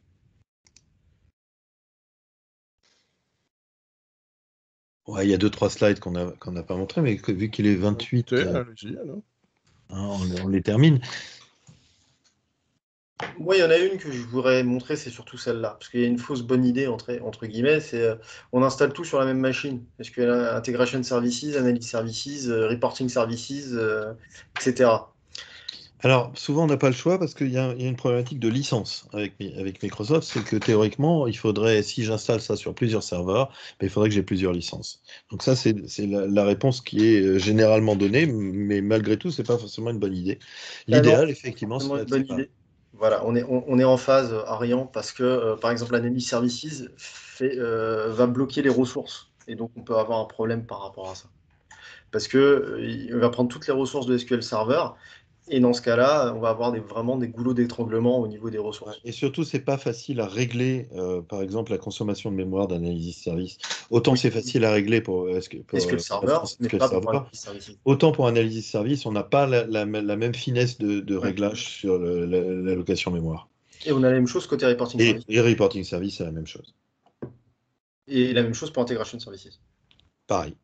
Ouais, il y a 2-3 slides qu'on n'a pas montré, mais vu qu'il est 28, Allez-y, alors. hein, on les termine. Moi, il y en a une que je voudrais montrer, c'est surtout celle-là. Parce qu'il y a une fausse bonne idée, entre guillemets, c'est on installe tout sur la même machine. Parce que Integration Services, Analysis Services, Reporting Services, etc. Alors, souvent, on n'a pas le choix parce qu'il y a une problématique de licence avec Microsoft. C'est que théoriquement, il faudrait, si j'installe ça sur plusieurs serveurs, ben, il faudrait que j'ai plusieurs licences. Donc ça, c'est la réponse qui est généralement donnée, mais malgré tout, c'est pas forcément une bonne idée. Ah non, L'idéal, c'est pas effectivement, forcément serait une de bonne séparer. idée. Voilà, on est en phase, Arian, parce que, par exemple, Analysis Services va bloquer les ressources. Et donc, on peut avoir un problème par rapport à ça. Parce que il va prendre toutes les ressources de SQL Server Et dans ce cas-là, on va avoir vraiment des goulots d'étranglement au niveau des ressources. Et surtout, c'est pas facile à régler, par exemple, la consommation de mémoire d'analysis service. Autant Oui. c'est facile à régler pour SQL Server, mais pas pour Analysis Services. Autant pour Analysis Service, on n'a pas la même finesse de Ouais. réglage sur l'allocation mémoire. Et on a la même chose côté Reporting Service. Et Reporting Service, c'est la même chose. Et la même chose pour Integration Services. Pareil.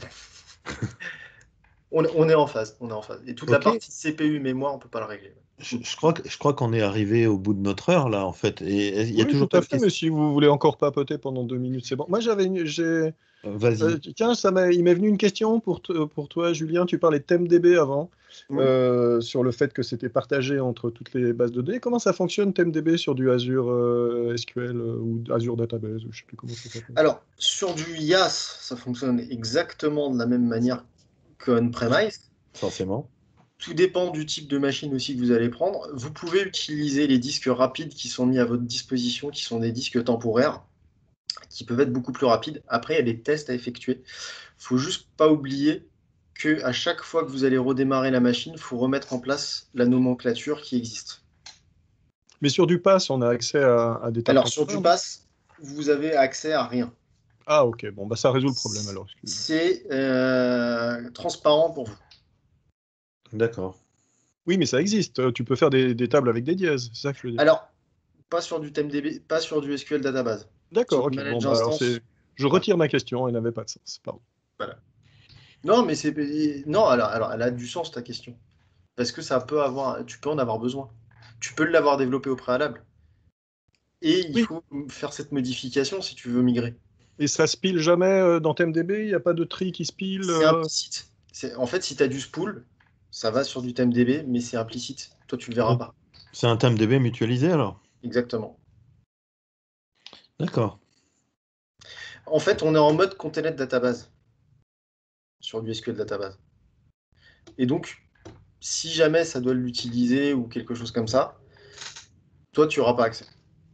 On est en phase. Et toute la partie CPU mémoire, on peut pas la régler. Je crois qu'on est arrivé au bout de notre heure là en fait. Et il y a toujours tout à fait, mais si vous voulez encore papoter pendant 2 minutes, c'est bon. Moi Vas-y. tiens, il m'est venu une question pour toi, Julien. Tu parlais de TemDB avant, sur le fait que c'était partagé entre toutes les bases de données. Comment ça fonctionne TemDB sur du Azure SQL ou Azure Database, ou je sais plus comment ça s'appelle. Alors, sur du IaaS, ça fonctionne exactement de la même manière qu'on-premise. Forcément. Tout dépend du type de machine aussi que vous allez prendre. Vous pouvez utiliser les disques rapides qui sont mis à votre disposition, qui sont des disques temporaires, qui peuvent être beaucoup plus rapides. Après, il y a des tests à effectuer. Il ne faut juste pas oublier qu'à chaque fois que vous allez redémarrer la machine, il faut remettre en place la nomenclature qui existe. Mais sur du PaaS, on a accès à des tas. Alors, sur du PaaS, vous avez accès à rien. Ah, ok. Bon, ça résout le problème alors. C'est transparent pour vous. D'accord. Oui, mais ça existe. Tu peux faire des tables avec des dièses. C'est ça que je veux dire. Alors, pas sur du TemDB, pas sur du SQL Database. D'accord, ok. Bon, alors je retire ma question, elle n'avait pas de sens. Pardon. Voilà. Non, mais alors, elle a du sens ta question. Parce que tu peux en avoir besoin. Tu peux l'avoir développé au préalable. Et il faut faire cette modification si tu veux migrer. Et ça se pile jamais dans TemDB? Il n'y a pas de tri qui se pile C'est implicite. En fait, si tu as du spool, ça va sur du TemDB, mais c'est implicite. Toi, tu le verras pas. C'est un TemDB mutualisé alors? Exactement. D'accord. En fait, on est en mode container database sur du SQL Database. Et donc, si jamais ça doit l'utiliser ou quelque chose comme ça, toi, tu n'auras pas accès.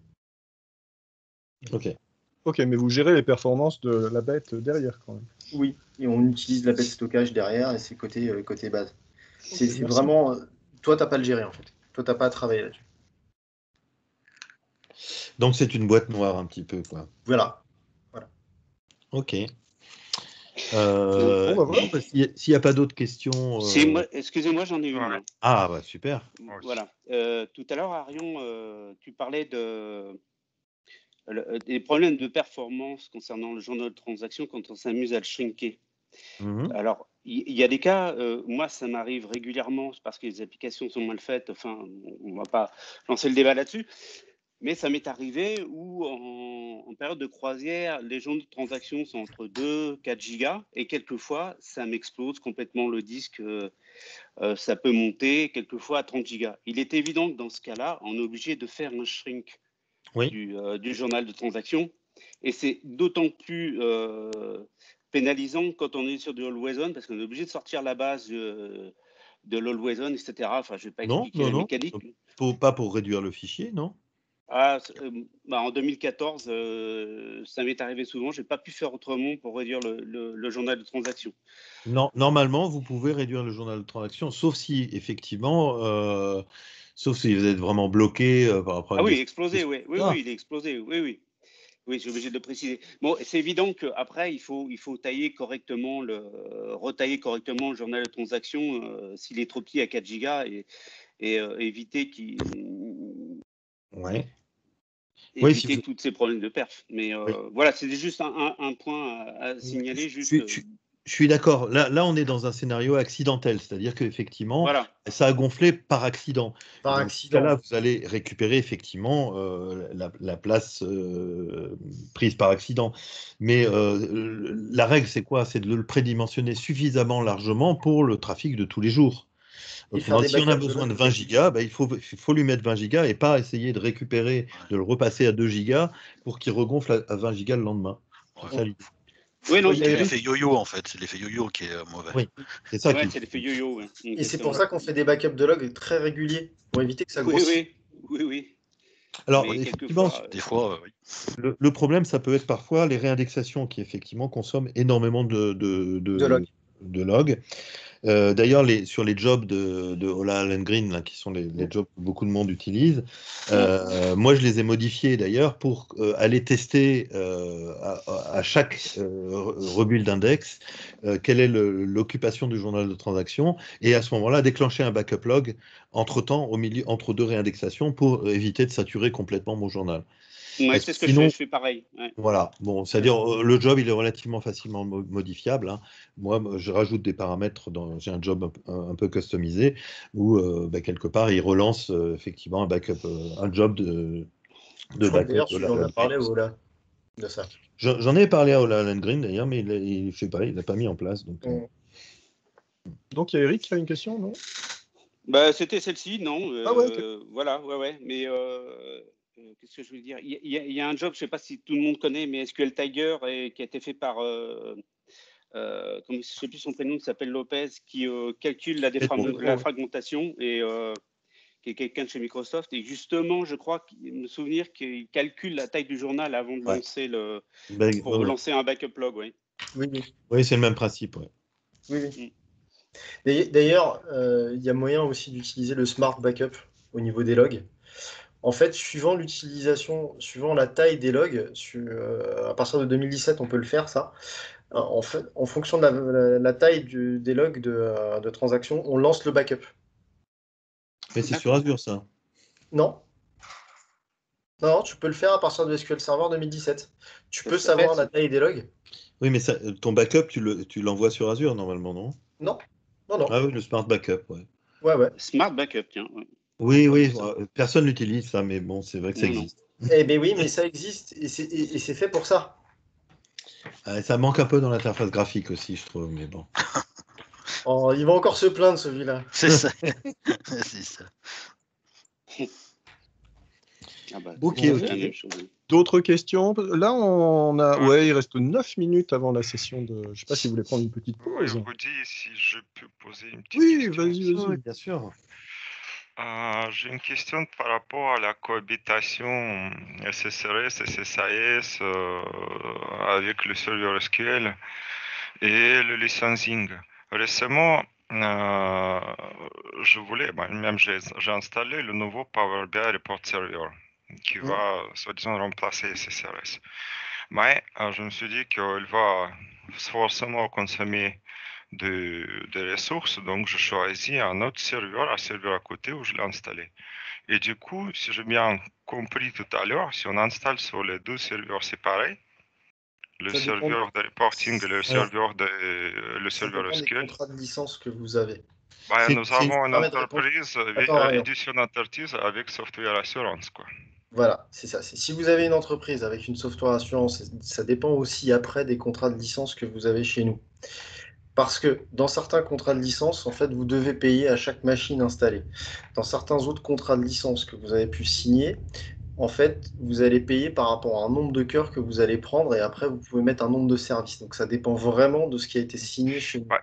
Ok, mais vous gérez les performances de la bête derrière quand même. Oui, et on utilise la bête stockage derrière et c'est côté base. C'est merci. vraiment... Toi, tu n'as pas à le gérer en fait. Toi, tu n'as pas à travailler là-dessus. Donc c'est une boîte noire un petit peu, quoi. Voilà. Ok. On va voir. S'il n'y a pas d'autres questions. Excusez-moi, j'en ai une. Ouais. Ah, bah super. Voilà. Tout à l'heure, Arion, tu parlais des problèmes de performance concernant le journal de transaction quand on s'amuse à le shrinker. Alors, il y a des cas, moi, ça m'arrive régulièrement parce que les applications sont mal faites. Enfin, on ne va pas lancer le débat là-dessus. Mais ça m'est arrivé où, en période de croisière, les journaux de transaction sont entre 2 et 4 gigas. Et quelquefois, ça m'explose complètement le disque. Ça peut monter quelquefois à 30 gigas. Il est évident que dans ce cas-là, on est obligé de faire un shrink du journal de transaction. Et c'est d'autant plus pénalisant quand on est sur du Always On, parce qu'on est obligé de sortir la base de l'Always On, etc. Enfin, je ne vais pas expliquer la mécanique. Pas pour réduire le fichier, non? En 2014, ça m'est arrivé souvent. Je n'ai pas pu faire autrement pour réduire le journal de transaction. Non, normalement, vous pouvez réduire le journal de transaction, sauf si, effectivement, sauf si vous êtes vraiment bloqué par rapport à... Ah oui, explosé, oui, il est explosé, oui. Oui, j'ai obligé de le préciser. Bon, c'est évident qu'après, il faut retailler correctement le journal de transaction s'il est trop petit à 4 gigas et éviter qu'il... Ouais. Éviter tous ces problèmes de perf. Mais voilà, c'est juste un point à signaler. Je suis d'accord. Là, on est dans un scénario accidentel, c'est-à-dire qu'effectivement, ça a gonflé par accident. Dans ce cas-là, vous allez récupérer effectivement la place prise par accident. Mais la règle, c'est quoi? C'est de le prédimensionner suffisamment largement pour le trafic de tous les jours. Si on a besoin de 20 gigas, il faut lui mettre 20 gigas et pas essayer de récupérer, de le repasser à 2 gigas pour qu'il regonfle à 20 gigas le lendemain. C'est ça l'idée. Oui, non, c'est l'effet yo-yo en fait, c'est l'effet yo-yo qui est mauvais. Oui, c'est ça c'est l'effet yo-yo. Ouais. Et c'est pour ça qu'on fait des backups de log très réguliers pour éviter que ça grossisse. Oui. Alors, mais effectivement, des fois, oui. Le problème, ça peut être parfois les réindexations qui effectivement consomment énormément de logs. D'ailleurs, sur les jobs de Ola Allen Green, là, qui sont les jobs que beaucoup de monde utilise, moi je les ai modifiés d'ailleurs pour aller tester à chaque rebuild d'index quelle est l'occupation du journal de transaction, et à ce moment-là déclencher un backup log entre-temps, entre deux réindexations, pour éviter de saturer complètement mon journal. Ouais, c'est ce que je fais pareil. Ouais. Voilà, bon, c'est-à-dire le job il est relativement facilement modifiable, hein. Moi, je rajoute des paramètres, j'ai un job un peu customisé où quelque part il relance effectivement un backup, un job de backup. D'ailleurs, tu en as parlé au Ola de ça. J'en ai parlé à Ola Allen Green d'ailleurs, mais il fait pas, il l'a pas mis en place. Donc il y a Eric qui a une question, non? Bah, c'était celle-ci, non. Okay. Voilà, ouais. Mais qu'est-ce que je veux dire? Il y a un job, je ne sais pas si tout le monde connaît, mais SQL Tiger, qui a été fait par, je ne sais plus son prénom, qui s'appelle Lopez, qui calcule la fragmentation, et qui est quelqu'un de chez Microsoft. Et justement, je crois, me souvenir qu'il calcule la taille du journal avant de lancer pour relancer un backup log. Ouais. Oui, c'est le même principe. Ouais. Oui. D'ailleurs, il y a moyen aussi d'utiliser le Smart Backup au niveau des logs. En fait, suivant l'utilisation, suivant la taille des logs, à partir de 2017, on peut le faire, ça. En fait, en fonction de la taille des logs de transactions, on lance le backup. Mais c'est sur Azure, ça? Non, tu peux le faire à partir de SQL Server 2017. Tu peux savoir la taille des logs. Oui, mais ton backup, tu l'envoies sur Azure, normalement, non? Non. Ah oui, le Smart Backup, ouais. Ouais. Smart Backup, tiens. Ouais. Oui, personne n'utilise ça, mais bon, c'est vrai que ça existe. Eh bien oui, mais ça existe, et c'est fait pour ça. Ça manque un peu dans l'interface graphique aussi, je trouve, mais bon. Oh, il va encore se plaindre, celui-là. C'est ça. C'est ça. Ok. D'autres questions? Là, il reste 9 minutes avant la session de... Je ne sais pas si vous voulez prendre une petite pause. Oui, Rudy, si je peux poser une petite question. Oui, vas-y. Bien sûr. J'ai une question par rapport à la cohabitation SSRS, SSAS avec le serveur SQL et le licensing. Récemment, j'ai installé le nouveau Power BI Report Server qui va, soi-disant, remplacer SSRS. Mais je me suis dit qu'il va forcément consommer des ressources, donc je choisis un autre serveur à côté où je l'ai installé. Et du coup, si j'ai bien compris tout à l'heure, si on installe sur les deux serveurs séparés, le serveur de reporting et le serveur SQL. Des contrats de licence que vous avez. Nous avons une entreprise, Edition Enterprise avec Software Assurance, quoi. Voilà, c'est ça. Si vous avez une entreprise avec une software assurance, ça dépend aussi après des contrats de licence que vous avez chez nous. Parce que dans certains contrats de licence, en fait, vous devez payer à chaque machine installée. Dans certains autres contrats de licence que vous avez pu signer, en fait, vous allez payer par rapport à un nombre de cœurs que vous allez prendre, et après, vous pouvez mettre un nombre de services. Donc, ça dépend vraiment de ce qui a été signé chez nous.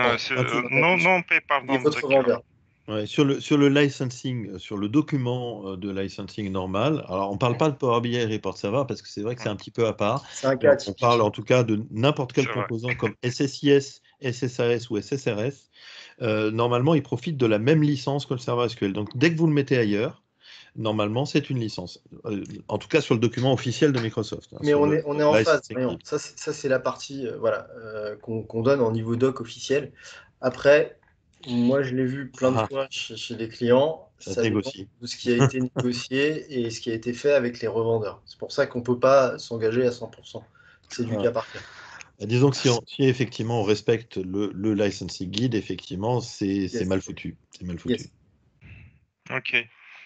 On paye par nombre de cœurs. Ouais, sur le licensing, sur le document de licensing normal, alors on ne parle pas de Power BI Report Server parce que c'est vrai que c'est un petit peu à part. C'est un cas on parle en tout cas de n'importe quel composant comme SSIS, SSAS ou SSRS. Normalement, il profite de la même licence que le serveur SQL. Donc, dès que vous le mettez ailleurs, normalement, c'est une licence. En tout cas, sur le document officiel de Microsoft. Mais on est en phase. Ça, c'est la partie qu'on donne en niveau doc officiel. Après, moi, je l'ai vu plein de fois chez les clients. Ça dépend de ce qui a été négocié et ce qui a été fait avec les revendeurs. C'est pour ça qu'on ne peut pas s'engager à 100%. C'est du cas par cas. Disons que si effectivement on respecte le licensing guide, effectivement, c'est mal foutu. C'est mal foutu. Yes. Ok.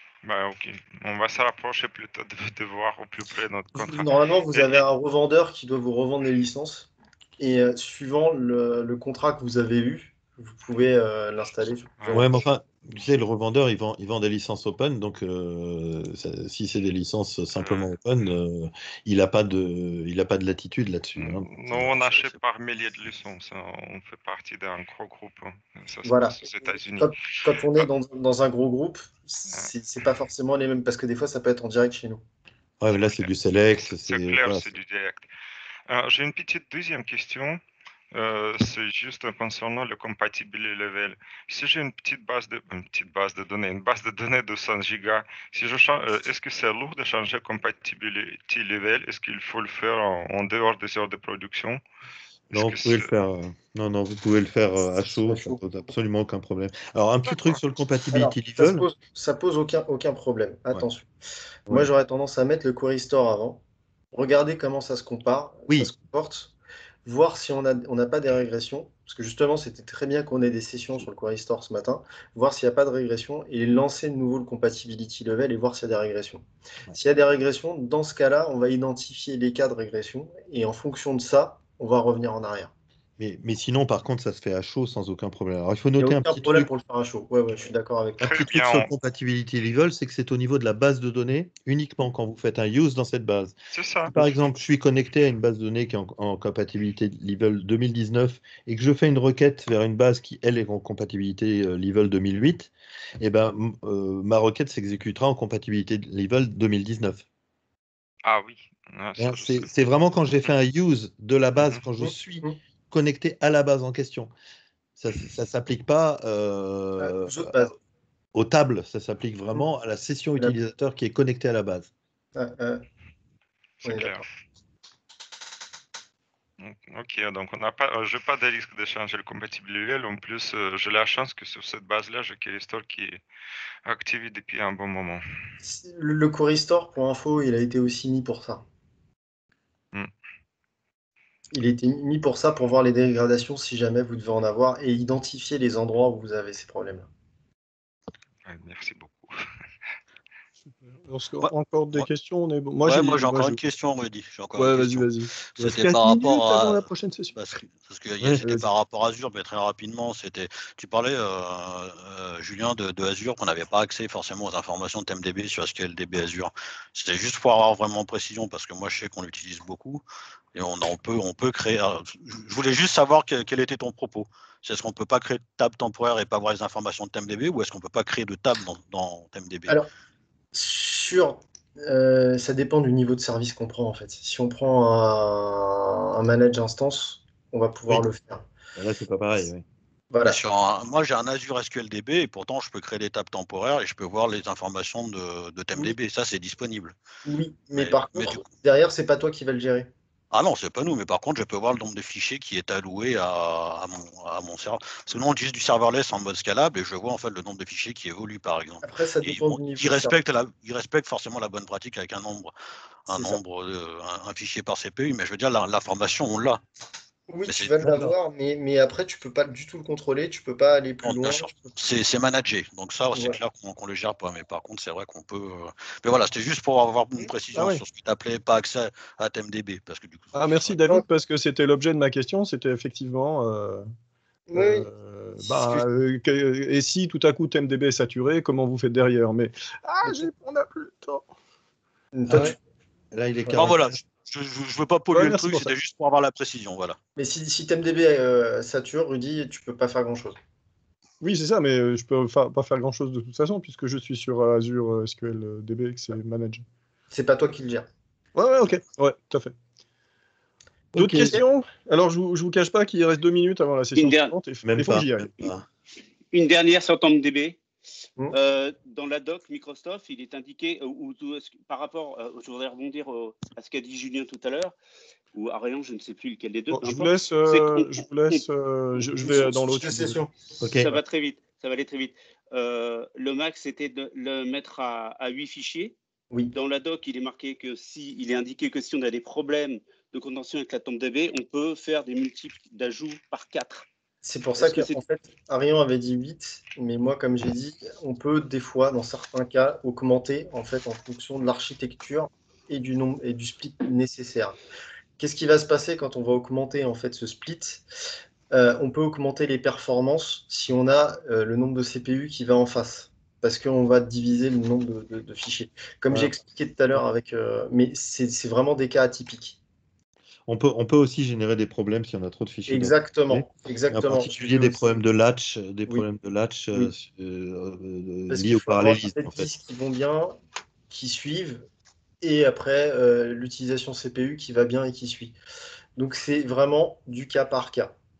On va se rapprocher plutôt de voir au plus près notre contrat. Normalement, vous avez un revendeur qui doit vous revendre les licences. Et suivant le contrat que vous avez eu, vous pouvez l'installer. Ouais, mais enfin, tu sais, le revendeur, il vend des licences open, donc si c'est des licences simplement open, il n'a pas de latitude là-dessus. Nous, on achète par milliers de licences. On fait partie d'un gros groupe. Ça, voilà. aux États-Unis. Quand on est dans un gros groupe, c'est pas forcément les mêmes, parce que des fois, ça peut être en direct chez nous. Ouais, mais là, c'est du select. C'est clair, c'est du direct. J'ai une petite deuxième question. C'est juste concernant le compatibility level. Si j'ai une base de données, une base de données de 100 gigas, si je change, est-ce que c'est lourd de changer compatibility level? Est-ce qu'il faut le faire en dehors des heures de production? Non, vous pouvez le faire. Non, vous pouvez le faire à chaud, ça pose absolument aucun problème. Alors, un petit truc sur le compatibility level. Ça pose aucun problème. Attention. Ouais. Moi, j'aurais tendance à mettre le Query Store avant. Regarder comment ça se compare, ça se comporte. Voir si on n'a pas des régressions. Parce que justement, c'était très bien qu'on ait des sessions sur le Query Store ce matin. Voir s'il n'y a pas de régression et lancer de nouveau le compatibility level et voir s'il y a des régressions. Ouais. S'il y a des régressions, dans ce cas-là, on va identifier les cas de régression. Et en fonction de ça, on va revenir en arrière. Mais sinon, par contre, ça se fait à chaud sans aucun problème. Alors, il faut noter un petit problème truc. Pour le faire à chaud. Ouais, je suis d'accord avec toi. Un petit truc sur le compatibility level, c'est que c'est au niveau de la base de données, uniquement quand vous faites un use dans cette base. C'est ça. Si, par exemple, je suis connecté à une base de données qui est en compatibilité level 2019 et que je fais une requête vers une base qui, elle, est en compatibilité level 2008, eh ben, ma requête s'exécutera en compatibilité level 2019. Ah oui. C'est vraiment quand j'ai fait un use de la base, quand je suis connecté à la base en question. Ça ne s'applique pas aux tables, ça s'applique vraiment à la session utilisateur qui est connectée à la base. C'est clair. Ok, donc je n'ai pas de risque de changer le compatibility level. En plus, j'ai la chance que sur cette base-là, j'ai Query Store qui est activé depuis un bon moment. Le Query Store, pour info, il a été aussi mis pour ça. Il a été mis pour ça, pour voir les dégradations si jamais vous devez en avoir et identifier les endroits où vous avez ces problèmes-là. Ouais, merci beaucoup. Encore des questions, on est bon. Moi j'ai encore une question, Rudy. Vas-y. C'était par rapport à avant la prochaine session. Parce que c'était par rapport à Azure, mais très rapidement, tu parlais, Julien, de Azure, qu'on n'avait pas accès forcément aux informations de TMDB sur SQLDB Azure. C'était juste pour avoir vraiment précision, parce que moi je sais qu'on l'utilise beaucoup et on peut créer. Je voulais juste savoir quel était ton propos. Est-ce qu'on ne peut pas créer de table temporaire et pas avoir les informations de TMDB, ou est-ce qu'on ne peut pas créer de table dans TMDB? Alors, ça dépend du niveau de service qu'on prend en fait. Si on prend un manage instance, on va pouvoir le faire. Là, c'est pas pareil. Oui. Voilà. Moi, j'ai un Azure SQLDB et pourtant, je peux créer des tables temporaires et je peux voir les informations de TMDB. Ça, c'est disponible. Oui, mais par contre, derrière, c'est pas toi qui vas le gérer. Ah non, c'est pas nous, mais par contre, je peux voir le nombre de fichiers qui est alloué à mon serveur. Parce que nous, on utilise du serverless en mode scalable et je vois en fait le nombre de fichiers qui évolue, par exemple. Après, ça dépend du niveau. Il respecte forcément la bonne pratique avec un fichier par CPU, mais je veux dire, l'information, on l'a. Oui, tu vas l'avoir, mais après, tu peux pas du tout le contrôler, tu peux pas aller plus loin. C'est managé, donc ça, c'est clair qu'on le gère pas, mais par contre, c'est vrai qu'on peut... Mais voilà, c'était juste pour avoir une précision sur ce que tu appelais pas accès à TMDB. Parce que, du coup, merci David, parce que c'était l'objet de ma question, c'était effectivement... et si tout à coup TMDB est saturé, comment vous faites derrière? Mais on n'a plus le temps. Là, il est voilà. Je ne veux pas polluer le truc, c'était juste pour avoir la précision, voilà. Mais si TMDB sature, Rudy, tu peux pas faire grand-chose. Oui, c'est ça, mais je peux pas faire grand-chose de toute façon, puisque je suis sur Azure SQLDB et que c'est managé. C'est pas toi qui le gères. Ouais, ok. Ouais, tout à fait. D'autres questions? Alors, je vous cache pas qu'il reste 2 minutes avant la session suivante. Il faut que j'y aille. Une dernière sur TMDB. Dans la doc Microsoft, il est indiqué, par rapport, je voudrais rebondir à ce qu'a dit Julien tout à l'heure, ou Ariane, je ne sais plus lequel des deux. Je vous laisse, je vais dans l'autre session. Ça va très vite, ça va aller très vite. Le max, c'était de le mettre à 8 fichiers. Oui. Dans la doc, il est marqué que il est indiqué que si on a des problèmes de contention avec la TMDB, on peut faire des multiples d'ajouts par 4. C'est pour ça qu'en fait, Ariane avait dit 8, mais moi, comme j'ai dit, on peut des fois, dans certains cas, augmenter en fait en fonction de l'architecture et du nombre et du split nécessaire. Qu'est-ce qui va se passer quand on va augmenter en fait ce split? On peut augmenter les performances si on a le nombre de CPU qui va en face, parce qu'on va diviser le nombre de fichiers. Comme j'ai expliqué tout à l'heure, mais c'est vraiment des cas atypiques. On peut aussi générer des problèmes si on a trop de fichiers. Exactement. En particulier des problèmes de latch, liés au parallélisme. En fait. Qui vont bien, qui suivent, et après l'utilisation CPU qui va bien et qui suit. Donc c'est vraiment du cas par cas.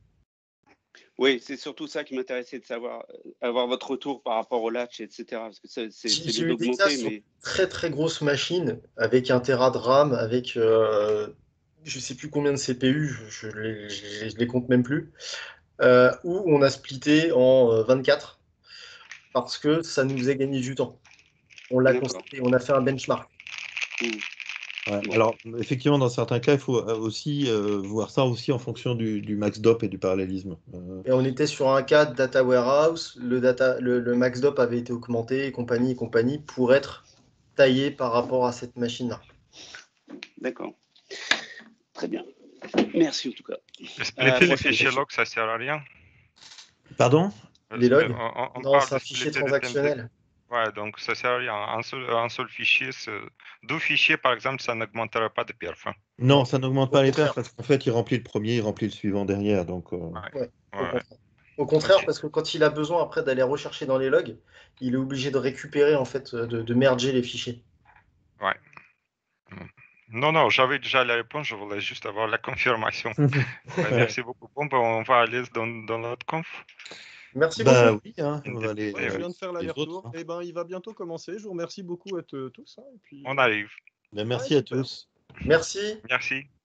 Oui, c'est surtout ça qui m'intéressait de savoir, avoir votre retour par rapport au latch, etc. Parce que c'est J'ai bien eu des cas d'augmenter, sur mais très très grosses machines avec 1 Tera de RAM, avec je sais plus combien de CPU, je les compte même plus, où on a splitté en 24 parce que ça nous faisait gagner du temps. On l'a d'accord. constaté, on a fait un benchmark. Ouais, Bon. alors, effectivement, dans certains cas, il faut aussi voir ça aussi en fonction du max dop et du parallélisme. Et on était sur un cas de data warehouse, le max dop avait été augmenté et compagnie pour être taillé par rapport à cette machine-là. D'accord. Très bien. Merci en tout cas. Splitter les prochaine fichiers question. log, ça sert à rien. Pardon? Les logs? On Non, parle c'est un de fichier splitter le TMDB. transactionnel. Ouais, donc ça sert à rien. Un seul fichier, deux fichiers, par exemple, ça n'augmentera pas de perf. Hein. Non, ça n'augmente Au pas les contraire. perfs parce qu'en fait, il remplit le premier, il remplit le suivant derrière. Donc, Ouais, au Ouais. contraire. Au contraire, Ok. parce que quand il a besoin après d'aller rechercher dans les logs, il est obligé de récupérer, en fait, de merger les fichiers. Ouais. Non, j'avais déjà la réponse, je voulais juste avoir la confirmation. Ouais, merci beaucoup. Bon, ben, on va aller dans l'autre conf. Merci bah beaucoup. oui, hein, on va aller Ouais, je viens de faire les l'aller-retour. autres. Hein. Et ben, il va bientôt commencer. Je vous remercie beaucoup à tous. Hein, et puis, On arrive. Ben, merci ouais, à super. tous. Merci. Merci.